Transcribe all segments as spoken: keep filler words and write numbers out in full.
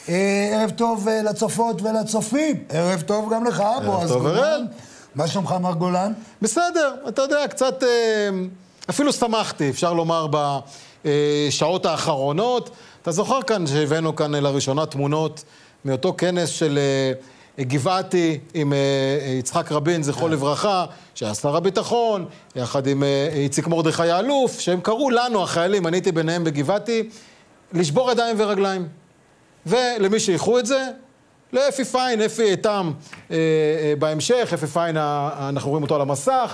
ערב טוב לצופות ולצופים. ערב טוב גם לך, בועז גולן. מה שלומך, מר גולן? בסדר, אתה יודע, קצת, אפילו שמחתי, אפשר לומר, בשעות האחרונות. אתה זוכר כאן שהבאנו כאן לראשונה תמונות מאותו כנס של גבעתי עם יצחק רבין, זכרו לברכה, שהיה שר הביטחון, יחד עם איציק מרדכי האלוף, שהם קראו לנו, החיילים, אני הייתי ביניהם בגבעתי, לשבור ידיים ורגליים. ולמי שייכו את זה, לאפי פיין, אפי איתם אה, אה, בהמשך, אפי פיין, אנחנו רואים אותו על המסך,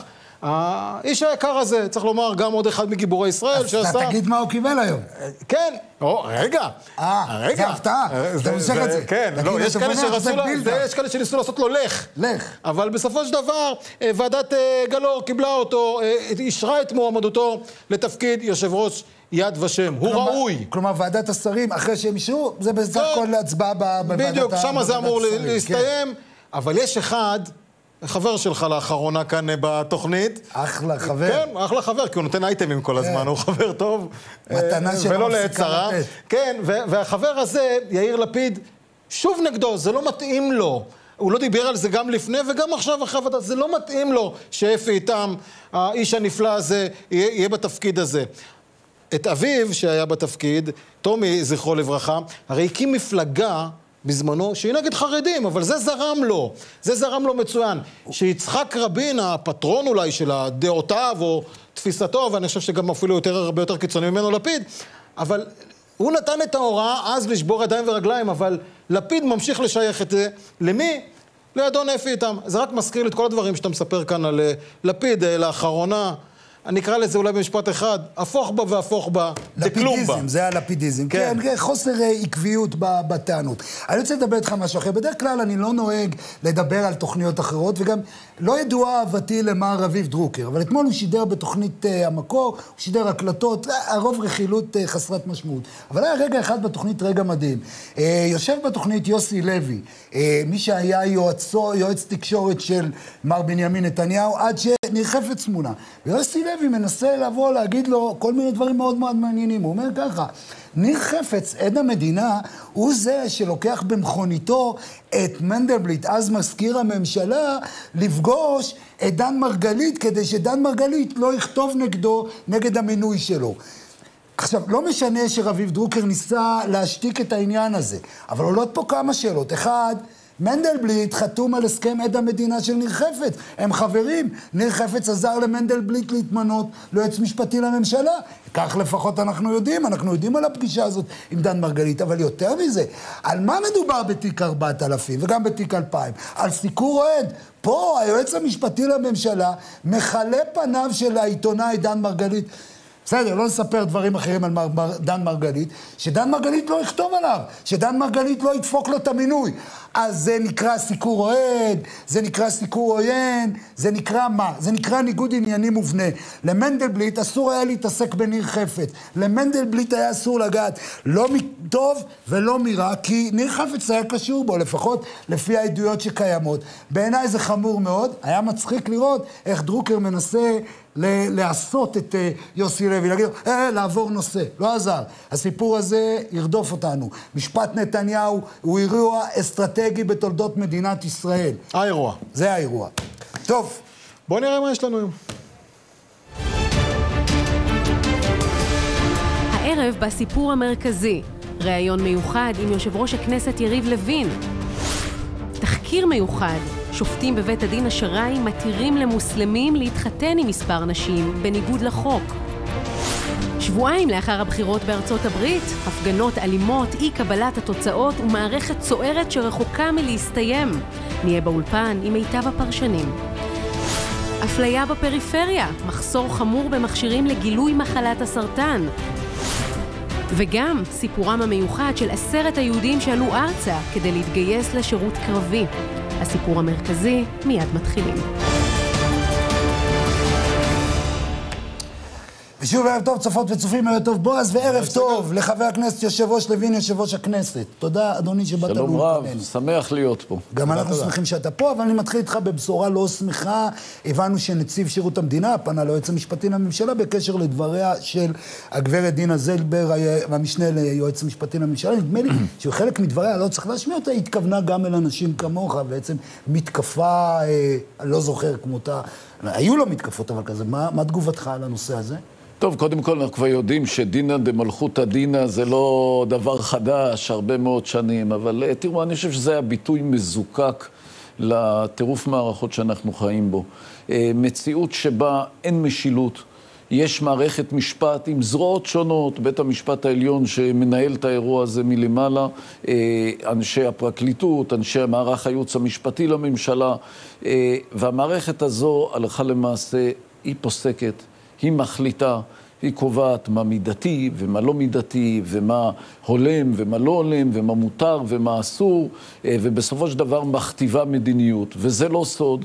האיש היקר הזה, צריך לומר, גם עוד אחד מגיבורי ישראל אז שעשה... אז תגיד מה הוא קיבל היום. כן, או, רגע. אה, רגע. זה הפתעה, אתה מושך את זה. כן, לא, יש כאלה שרצו לו, יש כאלה שניסו לעשות לו לך. לך. אבל בסופו של דבר, ועדת גלאור קיבלה אותו, אישרה את מועמדותו לתפקיד יושב ראש יד ושם, הוא ראוי. כלומר, ועדת השרים, אחרי שהם אישרו, זה בסך הכל להצבעה בוועדת השרים. בדיוק, שמה זה אמור להסתיים, אבל יש אחד, חבר שלך לאחרונה כאן בתוכנית. אחלה חבר. כן, אחלה חבר, כי הוא נותן אייטמים כל הזמן, הוא חבר טוב. מתנה שלא ולא להצרה. כן, והחבר הזה, יאיר לפיד, שוב נגדו, זה לא מתאים לו. הוא לא דיבר על זה גם לפני וגם עכשיו אחרי הוועדה, זה לא מתאים לו שאפי איתם, האיש הנפלא הזה, יהיה בתפקיד הזה. את אביו שהיה בתפקיד, תומי זכרו לברכה, הרי הקים מפלגה בזמנו שהיא נגד חרדים, אבל זה זרם לו, זה זרם לו מצוין. שיצחק רבין, הפטרון אולי של הדעותיו או תפיסתו, ואני חושב שגם אפילו יותר, הרבה יותר קיצוני ממנו לפיד, אבל הוא נתן את ההוראה אז לשבור ידיים ורגליים, אבל לפיד ממשיך לשייך את זה. למי? לאדון אפי איתם. זה רק מזכיר לי את כל הדברים שאתה מספר כאן על לפיד לאחרונה. אני אקרא לזה אולי במשפט אחד, הפוך בה והפוך בה, תקלום בה. לפידיזם, זה הלפידיזם. כן, כן חוסר עקביות בטענות. אני רוצה לדבר איתך משהו אחר. בדרך כלל אני לא נוהג לדבר על תוכניות אחרות, וגם לא ידועה אהבתי למר רביב דרוקר, אבל אתמול הוא שידר בתוכנית המקור, הוא שידר הקלטות, הרוב רכילות חסרת משמעות. אבל היה רגע אחד בתוכנית רגע מדהים. יושב בתוכנית יוסי לוי, מי שהיה יועצו, יועץ תקשורת של מר בנימין נתניהו, עד שנרחפת תמונה. ויוסי לוי מנסה לבוא להגיד לו כל מיני דברים מאוד מאוד מעניינים. הוא אומר ככה, ניר חפץ, עד המדינה, הוא זה שלוקח במכוניתו את מנדלבליט, אז מזכיר הממשלה, לפגוש את דן מרגלית, כדי שדן מרגלית לא יכתוב נגדו, נגד המינוי שלו. עכשיו, לא משנה שרביב דרוקר ניסה להשתיק את העניין הזה, אבל עולות פה כמה שאלות. אחד, מנדלבליט חתום על הסכם עד המדינה של ניר חפץ. הם חברים. ניר חפץ עזר למנדלבליט להתמנות ליועץ משפטי לממשלה. כך לפחות אנחנו יודעים. אנחנו יודעים על הפגישה הזאת עם דן מרגלית. אבל יותר מזה, על מה מדובר בתיק ארבעת אלפים וגם בתיק אלפיים? על סיקור אוהד. פה היועץ המשפטי לממשלה מחלה פניו של העיתונאי דן מרגלית. בסדר, לא נספר דברים אחרים על מר, מר, דן מרגלית, שדן מרגלית לא יכתוב עליו, שדן מרגלית לא ידפוק לו את המינוי. אז זה נקרא סיקור אוהד, זה נקרא סיקור עוין, זה נקרא מה? זה נקרא ניגוד עניינים מובנה. למנדלבליט אסור היה להתעסק בניר חפץ. למנדלבליט היה אסור לגעת לא מטוב ולא מרע, כי ניר חפץ היה קשור בו, לפחות לפי העדויות שקיימות. בעיניי זה חמור מאוד, היה מצחיק לראות איך דרוקר מנסה לעשות את יוסי לוי, להגיד, אה, לעבור נושא, לא עזר. הסיפור הזה ירדוף אותנו. משפט נתניהו הוא אירוע אסטרטגי בתולדות מדינת ישראל. האירוע. זה האירוע. טוב. בוא נראה מה יש לנו היום. הערב בסיפור המרכזי, ראיון מיוחד עם יושב ראש הכנסת יריב לוין. תחקיר מיוחד. שופטים בבית הדין השרעי מתירים למוסלמים להתחתן עם מספר נשים בניגוד לחוק. שבועיים לאחר הבחירות בארצות הברית, הפגנות אלימות, אי קבלת התוצאות ומערכת סוערת שרחוקה מלהסתיים. נהיה באולפן עם מיטב הפרשנים. אפליה בפריפריה, מחסור חמור במכשירים לגילוי מחלת הסרטן. וגם סיפורם המיוחד של עשרת היהודים שעלו ארצה כדי להתגייס לשירות קרבי. הסיפור המרכזי מיד מתחילים. ושוב ערב טוב, צופות וצופים, ערב טוב בועז, וערב טוב לחבר הכנסת יושב ראש לוין, יושב ראש הכנסת. תודה, אדוני, שבאת לנו. שלום רב, שמח להיות פה. גם אנחנו שמחים שאתה פה, אבל אני מתחיל איתך בבשורה לא שמחה. הבנו שנציב שירות המדינה פנה ליועץ המשפטי לממשלה בקשר לדבריה של הגברת דינה זילבר, המשנה ליועץ המשפטי לממשלה. נדמה לי שחלק מדבריה, לא צריך להשמיע אותה, התכוונה גם אל אנשים כמוך, בעצם מתקפה, אני לא זוכר כמותה, היו לו מתקפות אבל כזה. מה, מה תגובתך על הנושא הזה? טוב, קודם כל אנחנו כבר יודעים שדינה דמלכותא דינא זה לא דבר חדש, הרבה מאוד שנים, אבל תראו, אני חושב שזה היה ביטוי מזוקק לטירוף מערכות שאנחנו חיים בו. מציאות שבה אין משילות, יש מערכת משפט עם זרועות שונות, בית המשפט העליון שמנהל את האירוע הזה מלמעלה, אנשי הפרקליטות, אנשי המערך הייעוץ המשפטי לממשלה, והמערכת הזו הלכה למעשה היא פוסקת, היא מחליטה, היא קובעת מה מידתי ומה לא מידתי, ומה הולם ומה לא הולם, ומה מותר ומה אסור, ובסופו של דבר מכתיבה מדיניות. וזה לא סוד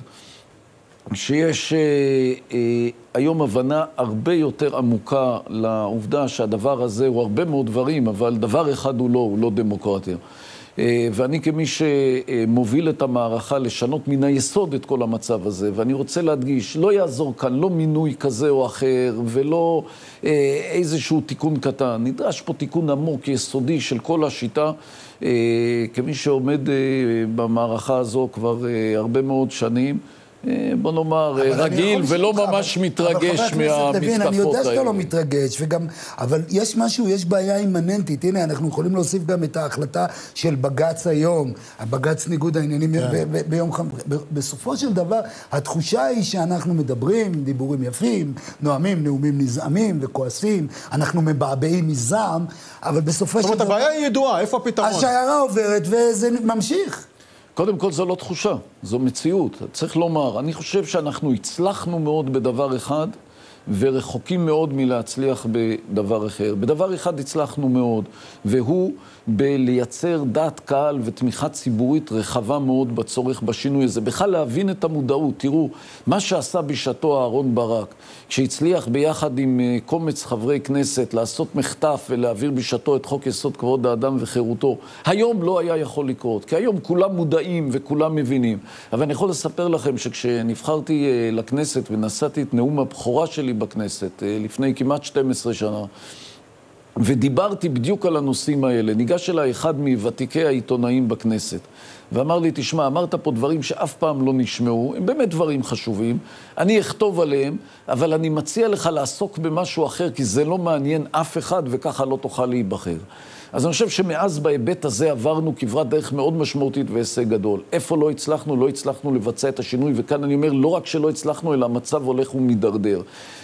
שיש אה, אה, היום הבנה הרבה יותר עמוקה לעובדה שהדבר הזה הוא הרבה מאוד דברים, אבל דבר אחד הוא לא, הוא לא דמוקרטיה. ואני כמי שמוביל את המערכה לשנות מן היסוד את כל המצב הזה, ואני רוצה להדגיש, לא יעזור כאן לא מינוי כזה או אחר, ולא איזשהו תיקון קטן. נדרש פה תיקון עמוק, יסודי של כל השיטה, כמי שעומד במערכה הזו כבר הרבה מאוד שנים, בוא נאמר, רגיל ולא ממש מתרגש מהמתקפות האלה. אני יודע שאתה לא מתרגש, וגם, אבל יש משהו, יש בעיה אימננטית. הנה, אנחנו יכולים להוסיף גם את ההחלטה של בג"ץ היום, הבג"ץ ניגוד העניינים ביום חמישי. בסופו של דבר, התחושה היא שאנחנו מדברים, דיבורים יפים, נואמים, נאומים נזעמים וכועסים, אנחנו מבעבעים מזעם, אבל בסופו של דבר... זאת אומרת, הבעיה היא ידועה, איפה הפתרון? השיירה עוברת וזה ממשיך. קודם כל, זו לא תחושה, זו מציאות. צריך לומר, אני חושב שאנחנו הצלחנו מאוד בדבר אחד, ורחוקים מאוד מלהצליח בדבר אחר. בדבר אחד הצלחנו מאוד, והוא בלייצר דעת קהל ותמיכה ציבורית רחבה מאוד בצורך בשינוי הזה. בכלל להבין את המודעות. תראו, מה שעשה בשעתו אהרון ברק, כשהצליח ביחד עם קומץ חברי כנסת לעשות מחטף ולהעביר בשעתו את חוק יסוד כבוד האדם וחירותו, היום לא היה יכול לקרות, כי היום כולם מודעים וכולם מבינים. אבל אני יכול לספר לכם שכשנבחרתי לכנסת ונשאתי את נאום הבכורה שלי בכנסת לפני כמעט שתים עשרה שנה, ודיברתי בדיוק על הנושאים האלה, ניגש אליי אחד מוותיקי העיתונאים בכנסת, ואמר לי, תשמע, אמרת פה דברים שאף פעם לא נשמעו, הם באמת דברים חשובים, אני אכתוב עליהם, אבל אני מציע לך לעסוק במשהו אחר, כי זה לא מעניין אף אחד, וככה לא תוכל להיבחר. אז אני חושב שמאז בהיבט הזה עברנו כברת דרך מאוד משמעותית והישג גדול. איפה לא הצלחנו? לא הצלחנו לבצע את השינוי, וכאן אני אומר, לא רק שלא הצלחנו, אלא המצב הולך ומדרדר.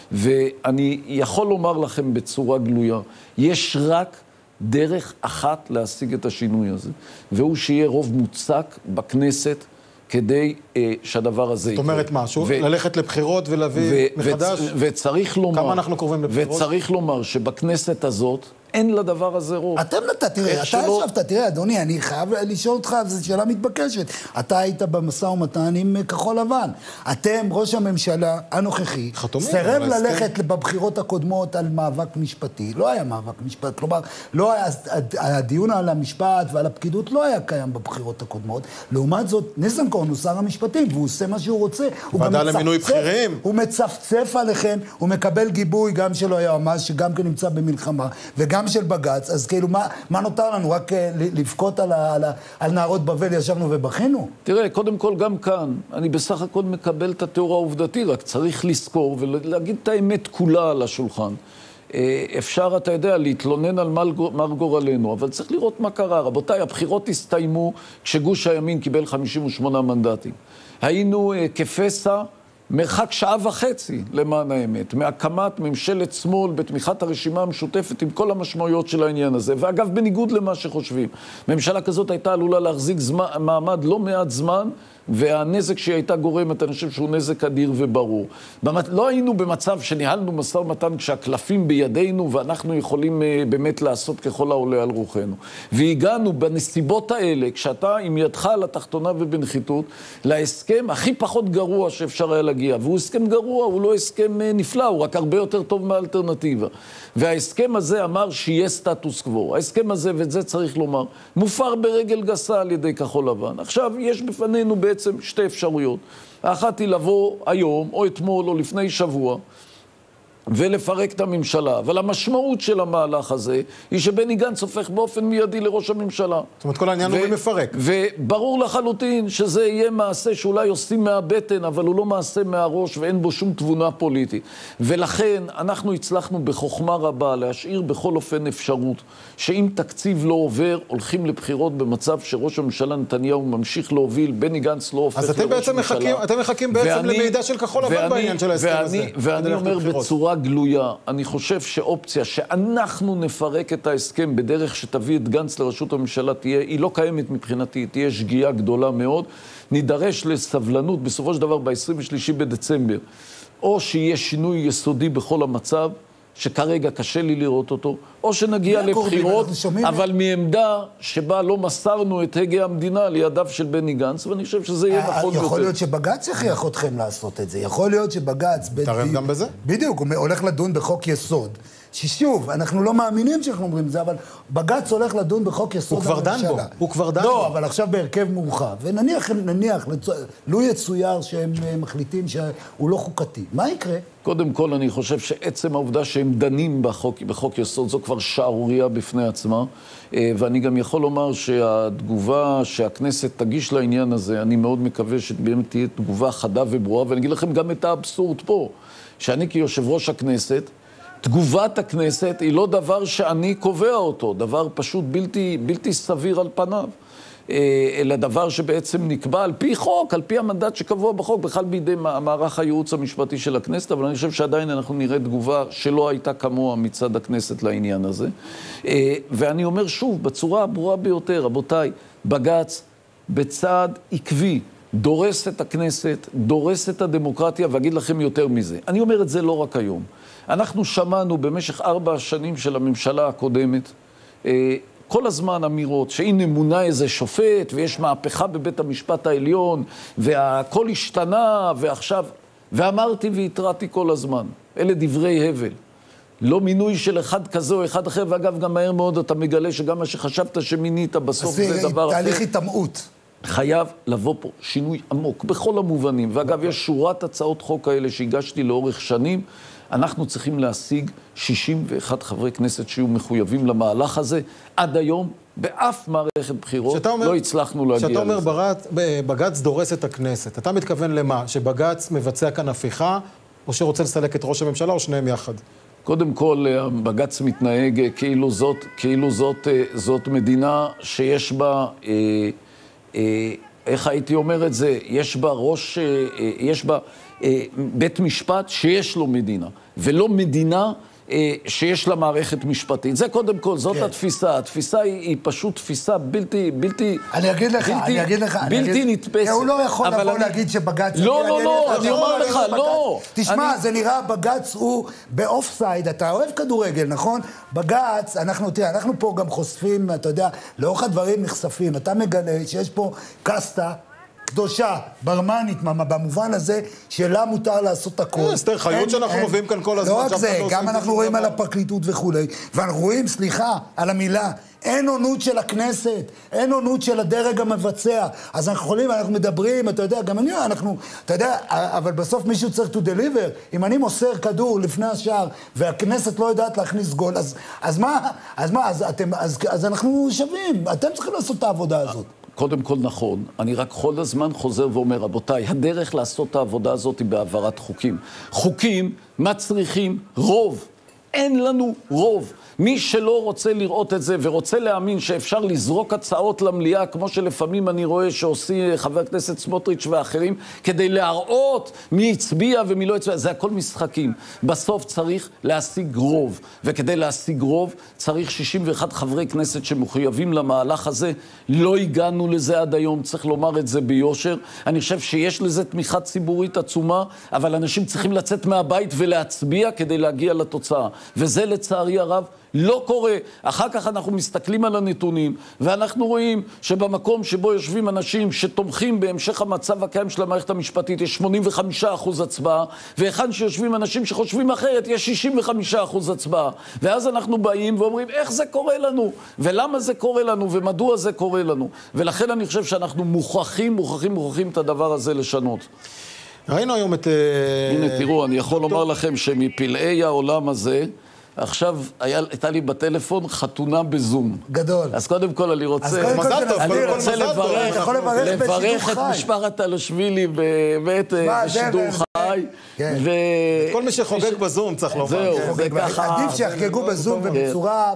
ואני יכול לומר לכם בצורה גלויה, יש רק דרך אחת להשיג את השינוי הזה, והוא שיהיה רוב מוצק בכנסת, כדי אה, שהדבר הזה יקרה. זאת אומרת משהו, ו- ללכת לבחירות ולהביא ו- מחדש? ו- וצריך לומר, כמה אנחנו קרובים לבחירות? וצריך לומר שבכנסת הזאת, אין לדבר הזה רוב. אתם נתת, תראה, אתה שלא... ישבת, תראה, אדוני, אני חייב לשאול אותך, זו שאלה מתבקשת. אתה היית במשא ומתן עם כחול לבן. אתם, ראש הממשלה הנוכחי, חתומים, סרב ללכת כן. בבחירות הקודמות על מאבק משפטי. לא היה מאבק משפט, כלומר, לא היה, הדיון על המשפט ועל הפקידות לא היה קיים בבחירות הקודמות. לעומת זאת, ניסנקורן הוא שר המשפטים, והוא עושה מה שהוא רוצה. ועדה למינוי בכירים. הוא מצפצף עליכם, הוא מקבל גיבוי גם שלו היועמ"ש, שגם כן נמצא במלחמה, וגם של בג"ץ, אז כאילו, מה, מה נותר לנו? רק לבכות על, על, על נערות בבל ישבנו ובכינו? תראה, קודם כל גם כאן, אני בסך הכל מקבל את התיאור העובדתי, רק צריך לזכור ולהגיד את האמת כולה על השולחן. אפשר, אתה יודע, להתלונן על מר גורלנו, אבל צריך לראות מה קרה. רבותיי, הבחירות הסתיימו כשגוש הימין קיבל חמישים ושמונה מנדטים. היינו כפסע, מרחק שעה וחצי, למען האמת, מהקמת ממשלת שמאל בתמיכת הרשימה המשותפת עם כל המשמעויות של העניין הזה. ואגב, בניגוד למה שחושבים, ממשלה כזאת הייתה עלולה להחזיק זמן, מעמד לא מעט זמן, והנזק שהיא הייתה גורמת, אני חושב שהוא נזק אדיר וברור. לא היינו במצב שניהלנו משא ומתן כשהקלפים בידינו, ואנחנו יכולים באמת לעשות ככל העולה על רוחנו. והגענו בנסיבות האלה, כשאתה עם ידך על התחתונה ובנחיתות, להסכם הכי פחות גרוע שאפשר היה להגיע. והוא הסכם גרוע, הוא לא הסכם נפלא, הוא רק הרבה יותר טוב מהאלטרנטיבה. וההסכם הזה אמר שיהיה סטטוס קוו. ההסכם הזה, ואת זה צריך לומר, מופר ברגל גסה על ידי כחול לבן. עכשיו, יש בפנינו בעצם שתי אפשרויות. האחת היא לבוא היום, או אתמול, או לפני שבוע, ולפרק את הממשלה. אבל המשמעות של המהלך הזה היא שבני גנץ הופך באופן מיידי לראש הממשלה. זאת אומרת, כל העניין הוא מפרק. וברור לחלוטין שזה יהיה מעשה שאולי עושים מהבטן, אבל הוא לא מעשה מהראש ואין בו שום תבונה פוליטית. ולכן אנחנו הצלחנו בחוכמה רבה להשאיר בכל אופן אפשרות שאם תקציב לא עובר, הולכים לבחירות במצב שראש הממשלה נתניהו ממשיך להוביל, בני גנץ לא הופך לראש הממשלה. אז אתם בעצם מחכים, אתם מחכים בעצם למידע של כחול לבן בעניין של ההסכם הזה. ואני אומר בצורה גלויה, אני חושב שאופציה שאנחנו נפרק את ההסכם בדרך שתביא את גנץ לראשות הממשלה תהיה, היא לא קיימת מבחינתי, תהיה שגיאה גדולה מאוד, נידרש לסבלנות בסופו של דבר ב-עשרים ושלושה בדצמבר, או שיהיה שינוי יסודי בכל המצב, שכרגע קשה לי לראות אותו, או שנגיע לבחירות, אבל מעמדה שבה לא מסרנו את הגה המדינה לידיו של בני גנץ, ואני חושב שזה יהיה נכון יותר. יכול להיות שבג"ץ יכריח אתכם לעשות את זה, יכול להיות שבג"ץ... תרם גם בזה? בדיוק, הוא הולך לדון בחוק יסוד, ששוב, אנחנו לא מאמינים שאנחנו אומרים את זה, אבל בג"ץ הולך לדון בחוק יסוד הממשלה. הוא כבר דן בו, הוא כבר דן בו. לא, אבל עכשיו בהרכב מורחב, ונניח, נניח, לא יצויר שהם מחליטים שהוא לא חוקתי. מה יקרה? קודם כל, אני חושב שעצם העובדה שהם דנים בחוק, בחוק יסוד, זו כבר שערוריה בפני עצמה, ואני גם יכול לומר שהתגובה שהכנסת תגיש לעניין הזה, אני מאוד מקווה שבאמת תהיה תגובה חדה וברורה, ואני אגיד לכם גם את האבסורד פה, שאני כיושב ראש הכנסת, תגובת הכנסת היא לא דבר שאני קובע אותו, דבר פשוט בלתי, בלתי סביר על פניו, אלא דבר שבעצם נקבע על פי חוק, על פי המנדט שקבוע בחוק, בכלל בידי מערך הייעוץ המשפטי של הכנסת, אבל אני חושב שעדיין אנחנו נראה תגובה שלא הייתה כמוה מצד הכנסת לעניין הזה. ואני אומר שוב, בצורה הברורה ביותר, רבותיי, בג"ץ בצעד עקבי, דורס את הכנסת, דורס את הדמוקרטיה, ואגיד לכם יותר מזה. אני אומר את זה לא רק היום. אנחנו שמענו במשך ארבע השנים של הממשלה הקודמת, כל הזמן אמירות שהנה מונה איזה שופט, ויש מהפכה בבית המשפט העליון, והכל השתנה, ועכשיו... ואמרתי והתרעתי כל הזמן, אלה דברי הבל. לא מינוי של אחד כזה או אחד אחר, ואגב, גם מהר מאוד אתה מגלה שגם מה שחשבת שמינית בסוף זה דבר אחר. תהליך התאמאות. חייב לבוא פה שינוי עמוק, בכל המובנים. ואגב, יש שורת הצעות חוק האלה שהגשתי לאורך שנים, אנחנו צריכים להשיג שישים ואחד חברי כנסת שיהיו מחויבים למהלך הזה. עד היום, באף מערכת בחירות, אומר, לא הצלחנו להגיע לזה. לזה. שאתה אומר, בג"ץ דורס את הכנסת, אתה מתכוון למה? שבג"ץ מבצע כאן הפיכה, או שרוצה לסלק את ראש הממשלה, או שניהם יחד? קודם כל, בג"ץ מתנהג כאילו זאת, כאילו זאת, זאת מדינה שיש בה, אה, אה, איך הייתי אומר את זה? יש בה ראש, אה, יש בה אה, בית משפט שיש לו מדינה, ולא מדינה אה, שיש לה מערכת משפטית. זה קודם כל, זאת כן. התפיסה. התפיסה היא, היא פשוט תפיסה בלתי, בלתי, אני אגיד לך, בלתי, אני אגיד לך, בלתי אני אגיד, נתפסת. הוא לא יכול לבוא אני... להגיד שבג"ץ... לא, לא, לא, אני אומר לך, לא. תשמע, אני... זה נראה, בג"ץ הוא באופסייד, אתה אוהב כדורגל, נכון? בג"ץ, אנחנו, תראה, אנחנו פה גם חושפים, אתה יודע, לאורך הדברים נחשפים, אתה מגלה שיש פה קסטה, קדושה, ברמנית, במובן הזה שלה מותר לעשות הכל. אסתר חיות שאנחנו מובילים כאן כל הזמן. לא רק זה, גם אנחנו רואים על הפרקליטות וכולי, ואנחנו רואים, סליחה, על המילה, אין עונות של הכנסת, אין עונות של הדרג המבצע. אז אנחנו יכולים, אנחנו מדברים, אתה יודע, גם אני, אנחנו, אתה יודע, אבל בסוף מישהו צריך to deliver. אם אני מוסר כדור לפני השער, והכנסת לא יודעת להכניס גול, אז, אז מה, אז מה, אז, אתם, אז, אז אנחנו שווים, אתם צריכים לעשות את העבודה הזאת. קודם כל נכון, אני רק כל הזמן חוזר ואומר, רבותיי, הדרך לעשות את העבודה הזאת היא בעברת חוקים. חוקים מצריכים רוב. אין לנו רוב. מי שלא רוצה לראות את זה ורוצה להאמין שאפשר לזרוק הצעות למליאה, כמו שלפעמים אני רואה שעושים חבר הכנסת סמוטריץ' ואחרים, כדי להראות מי הצביע ומי לא הצביע, זה הכל משחקים. בסוף צריך להשיג רוב, וכדי להשיג רוב צריך שישים ואחד חברי כנסת שמחויבים למהלך הזה. לא הגענו לזה עד היום, צריך לומר את זה ביושר. אני חושב שיש לזה תמיכה ציבורית עצומה, אבל אנשים צריכים לצאת מהבית ולהצביע כדי להגיע לתוצאה. וזה לצערי הרב לא קורה. אחר כך אנחנו מסתכלים על הנתונים, ואנחנו רואים שבמקום שבו יושבים אנשים שתומכים בהמשך המצב הקיים של המערכת המשפטית, יש שמונים וחמישה אחוז הצבעה, ואחד שיושבים אנשים שחושבים אחרת, יש שישים וחמישה אחוז הצבעה. ואז אנחנו באים ואומרים, איך זה קורה לנו? ולמה זה קורה לנו? ומדוע זה קורה לנו? ולכן אני חושב שאנחנו מוכרחים, מוכרחים, מוכרחים את הדבר הזה לשנות. ראינו היום את... הנה, תראו, אני יכול לומר לכם שמפלאי העולם הזה, עכשיו הייתה לי בטלפון חתונה בזום. גדול. אז קודם כל אני רוצה... אז קודם כל אני רוצה לברך, אתה יכול לברך לברך את משפחת אלושווילי באמת בשידור חי. כל מי שחוגג בזום צריך לומר. זהו, זה ככה... עדיף שיחגגו בזום ובצורה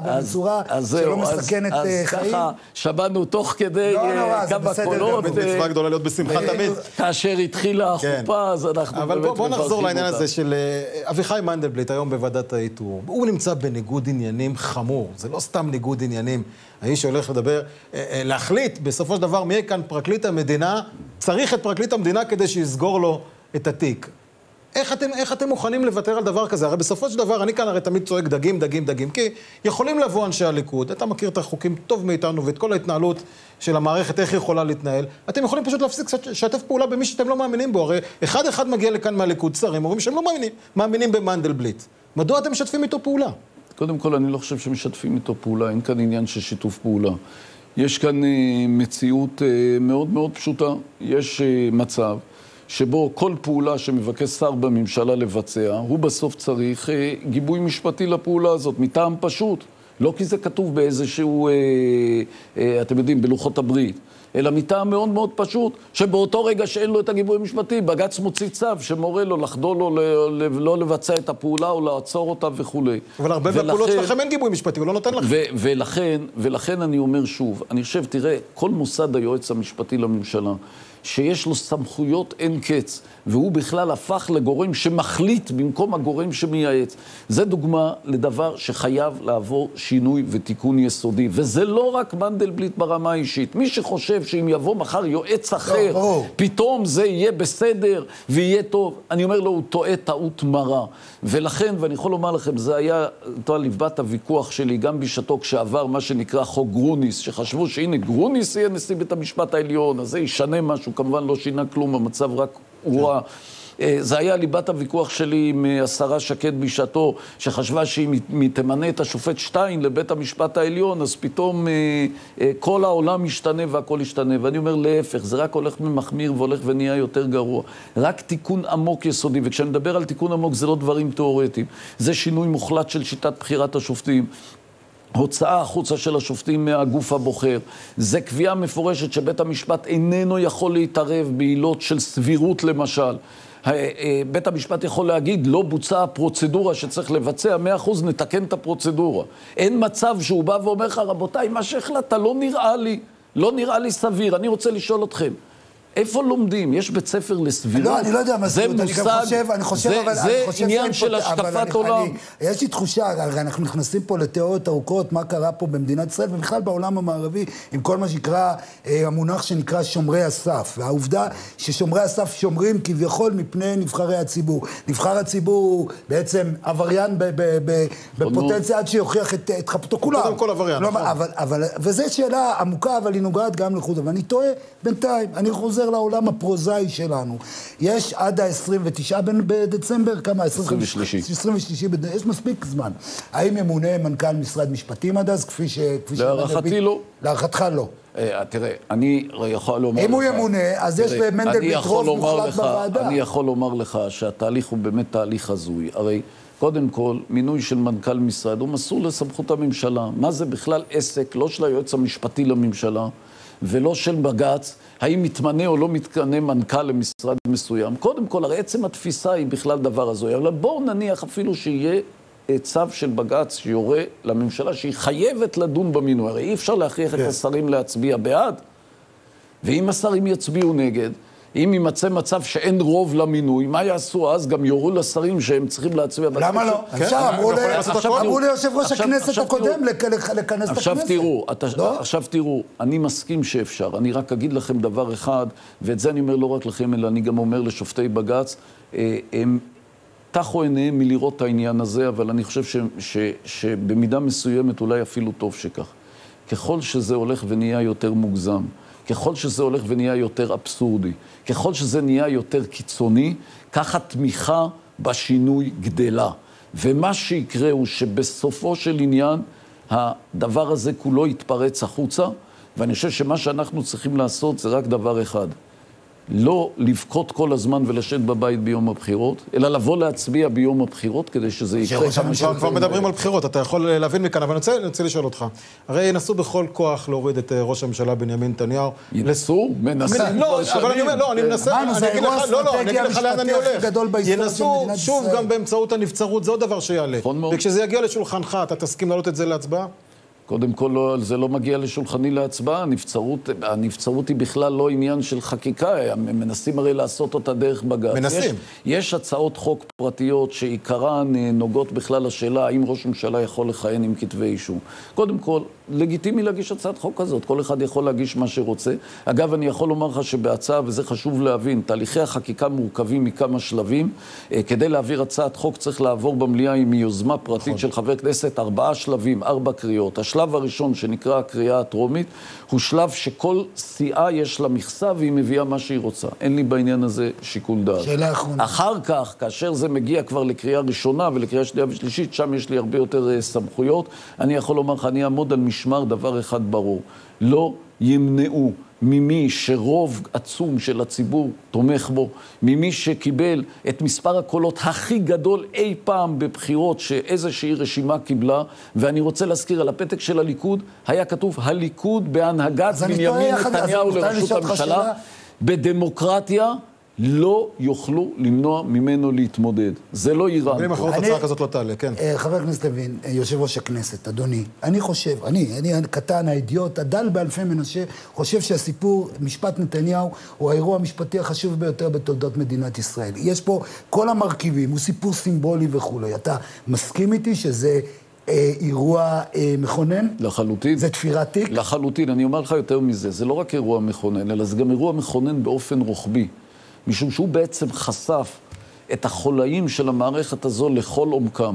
שלא מסכנת חיים. אז ככה שמענו תוך כדי כמה קולות. מצווה גדולה להיות בשמחה תמיד. כאשר התחילה החופה, אז אנחנו באמת מברכים אותה. אבל בואו נחזור לעניין הזה של אביחי מנדלבליט היום בוועדת האיתור. הוא נמצא בניגוד עניינים חמור, זה לא סתם ניגוד עניינים. האיש שהולך לדבר, להחליט בסופו של דבר מי יהיה כאן פרקליט המדינה, צריך את פרקליט המדינה כדי שיסגור לו את התיק. איך אתם, איך אתם מוכנים לוותר על דבר כזה? הרי בסופו של דבר, אני כאן הרי תמיד צועק דגים, דגים, דגים, כי יכולים לבוא אנשי הליכוד, אתה מכיר את החוקים טוב מאיתנו ואת כל ההתנהלות של המערכת, איך היא יכולה להתנהל, אתם יכולים פשוט להפסיק לשתף פעולה במי שאתם לא מאמינים בו, הרי אחד אחד מגיע לכאן מהליכוד, שרים, אומרים שהם לא מאמינים, מאמינים במנדלבליט. מדוע אתם משתפים איתו פעולה? קודם כל, אני לא חושב שמשתפים איתו פעולה, אין כאן עניין של שיתוף פעולה. יש כאן uh, מציאות uh, מאוד מאוד פשוטה. יש uh, מצב שבו כל פעולה שמבקש שר בממשלה לבצע, הוא בסוף צריך uh, גיבוי משפטי לפעולה הזאת, מטעם פשוט. לא כי זה כתוב באיזשהו, אה, אה, אתם יודעים, בלוחות הברית, אלא מטעם מאוד מאוד פשוט, שבאותו רגע שאין לו את הגיבוי המשפטי, בג"ץ מוציא צו שמורה לו לחדול לו לא, לא לבצע את הפעולה או לעצור אותה וכו'. אבל הרבה מהפעולות שלכם אין גיבוי משפטי, הוא לא נותן לכם. ו- ולכן, ולכן אני אומר שוב, אני חושב, תראה, כל מוסד היועץ המשפטי לממשלה, שיש לו סמכויות אין קץ, והוא בכלל הפך לגורם שמחליט במקום הגורם שמייעץ. זה דוגמה לדבר שחייב לעבור שינוי ותיקון יסודי, וזה לא רק מנדלבליט ברמה האישית. מי שחושב שאם יבוא מחר יועץ אחר, לא, פתאום זה יהיה בסדר ויהיה טוב, אני אומר לו, הוא טועה טעות מרה. ולכן, ואני יכול לומר לכם, זה היה אותו ליבת הוויכוח שלי, גם בשעתו כשעבר מה שנקרא חוק גרוניס, שחשבו שהנה גרוניס יהיה נשיא בית המשפט העליון, אז זה ישנה משהו, כמובן לא שינה כלום, המצב רק הורע. זה היה ליבת הוויכוח שלי עם השרה שקד בשעתו, שחשבה שהיא תמנה את השופט שטיין לבית המשפט העליון, אז פתאום כל העולם משתנה והכל ישתנה. ואני אומר להפך, זה רק הולך ממחמיר והולך ונהיה יותר גרוע. רק תיקון עמוק יסודי, וכשאני מדבר על תיקון עמוק זה לא דברים תיאורטיים, זה שינוי מוחלט של שיטת בחירת השופטים. הוצאה החוצה של השופטים מהגוף הבוחר. זה קביעה מפורשת שבית המשפט איננו יכול להתערב בעילות של סבירות למשל. בית המשפט יכול להגיד, לא בוצעה הפרוצדורה שצריך לבצע, מאה אחוז נתקן את הפרוצדורה. אין מצב שהוא בא ואומר לך, רבותיי, מה שהחלטת לא נראה לי, לא נראה לי סביר, אני רוצה לשאול אתכם. איפה לומדים? יש בית ספר לסבירות? לא, אני לא יודע מה סבירות, אני גם חושב, אני חושב, אבל... זה עניין של השקפת עולם. יש לי תחושה, הרי אנחנו נכנסים פה לתיאוריות ארוכות, מה קרה פה במדינת ישראל, ובכלל בעולם המערבי, עם כל מה שנקרא, המונח שנקרא שומרי הסף, והעובדה ששומרי הסף שומרים כביכול מפני נבחרי הציבור. נבחר הציבור הוא בעצם עבריין בפוטנציה עד שיוכיח את חפותו כולם. קודם כל עבריין, נכון. וזו שאלה עמוקה, אבל היא נוגעת גם לחוד. אבל אני טועה בינתיים, אני חוזר לעולם הפרוזאי שלנו. יש עד ה-עשרים ותשעה בדצמבר, כמה? עשרים ושלוש. עשרים ושלוש, יש מספיק זמן. האם ימונה מנכ"ל משרד משפטים עד אז, כפי ש... להערכתי לא. להערכתך לא. תראה, אני יכול לומר לך... אם הוא ימונה, אז יש במנדלבליט רוב מוחלט בוועדה. אני יכול לומר לך שהתהליך הוא באמת תהליך הזוי. הרי קודם כל, מינוי של מנכ"ל משרד הוא מסור לסמכות הממשלה. מה זה בכלל עסק, לא של היועץ המשפטי לממשלה, ולא של בג"ץ, האם מתמנה או לא מתמנה מנכ"ל למשרד מסוים. קודם כל, הרי עצם התפיסה היא בכלל דבר הזוי. אבל בואו נניח אפילו שיהיה צו של בג"ץ שיורה לממשלה שהיא חייבת לדון במינוי. הרי אי אפשר להכריח את השרים להצביע בעד, ואם השרים יצביעו נגד, אם יימצא מצב שאין רוב למינוי, מה יעשו אז? גם יורו לשרים שהם צריכים להצביע. למה לא? עכשיו, אמרו ליושב ראש הכנסת הקודם לכנס את הכנסת. עכשיו תראו, עכשיו תראו, אני מסכים שאפשר. אני רק אגיד לכם דבר אחד, ואת זה אני אומר לא רק לכם, אלא אני גם אומר לשופטי בג"ץ, הם תחו עיניהם מלראות את העניין הזה, אבל אני חושב ש, ש, שבמידה מסוימת אולי אפילו טוב שכך. ככל שזה הולך ונהיה יותר מוגזם, ככל שזה הולך ונהיה יותר אבסורדי, ככל שזה נהיה יותר קיצוני, כך התמיכה בשינוי גדלה. ומה שיקרה הוא שבסופו של עניין, הדבר הזה כולו יתפרץ החוצה, ואני חושב שמה שאנחנו צריכים לעשות זה רק דבר אחד. לא לבכות כל הזמן ולשבת בבית ביום הבחירות, אלא לבוא להצביע ביום הבחירות כדי שזה יקרה. כבר מדברים על בחירות, אתה יכול להבין מכאן, אבל אני רוצה לשאול אותך. הרי ינסו בכל כוח להוריד את ראש הממשלה בנימין נתניהו. ינסו? מנסים. לא, אבל אני אומר, לא, אני מנסה, אני אגיד לך, לא, לא, אני אגיד לך לאן אני הולך. ינסו שוב גם באמצעות הנבצרות, זה עוד דבר שיעלה. וכשזה יגיע לשולחנך, אתה תסכים להעלות את זה להצבעה? קודם כל, לא, זה לא מגיע לשולחני להצבעה, הנבצרות, הנבצרות היא בכלל לא עניין של חקיקה, הם מנסים הרי לעשות אותה דרך בג"ץ. מנסים. יש, יש הצעות חוק פרטיות שעיקרן נוגעות בכלל לשאלה האם ראש ממשלה יכול לכהן עם כתבי אישום. קודם כל, לגיטימי להגיש הצעת חוק כזאת, כל אחד יכול להגיש מה שרוצה. אגב, אני יכול לומר לך שבהצעה, וזה חשוב להבין, תהליכי החקיקה מורכבים מכמה שלבים. כדי להעביר הצעת חוק צריך לעבור במליאה עם יוזמה פרטית נכון. של חבר כנסת, ארבעה שלבים, ארבע קריאות. השלב הראשון, שנקרא הקריאה הטרומית, הוא שלב שכל סיעה יש לה מכסה והיא מביאה מה שהיא רוצה. אין לי בעניין הזה שיקול דעת. שאלה אחרונה. אחר כך, כאשר זה מגיע כבר לקריאה ראשונה ולקריאה שנייה ושלישית, שם יש לי הרבה יותר סמכויות. אני יכול לומר לך, אני אעמוד על משמר דבר אחד ברור. לא ימנעו ממי שרוב עצום של הציבור תומך בו, ממי שקיבל את מספר הקולות הכי גדול אי פעם בבחירות שאיזושהי רשימה קיבלה, ואני רוצה להזכיר, על הפתק של הליכוד היה כתוב, הליכוד בהנהגת בנימין נתניהו לראשות הממשלה, בדמוקרטיה לא יוכלו למנוע ממנו להתמודד. זה לא איראן. בלי מחרות הצעה כזאת לא תעלה, כן. חבר הכנסת לוין, יושב ראש הכנסת, אדוני, אני חושב, אני, אני הקטן, האידיוט, הדל באלפי מנשה, חושב שהסיפור, משפט נתניהו, הוא האירוע המשפטי החשוב ביותר בתולדות מדינת ישראל. יש פה כל המרכיבים, הוא סיפור סימבולי וכו'. אתה מסכים איתי שזה אה, אירוע אה, מכונן? לחלוטין. זה תפירת תיק? לחלוטין. אני אומר לך יותר מזה. זה לא רק אירוע מכונן, אלא זה גם אירוע מכונן באופן רוחבי. משום שהוא בעצם חשף את החולאים של המערכת הזו לכל עומקם.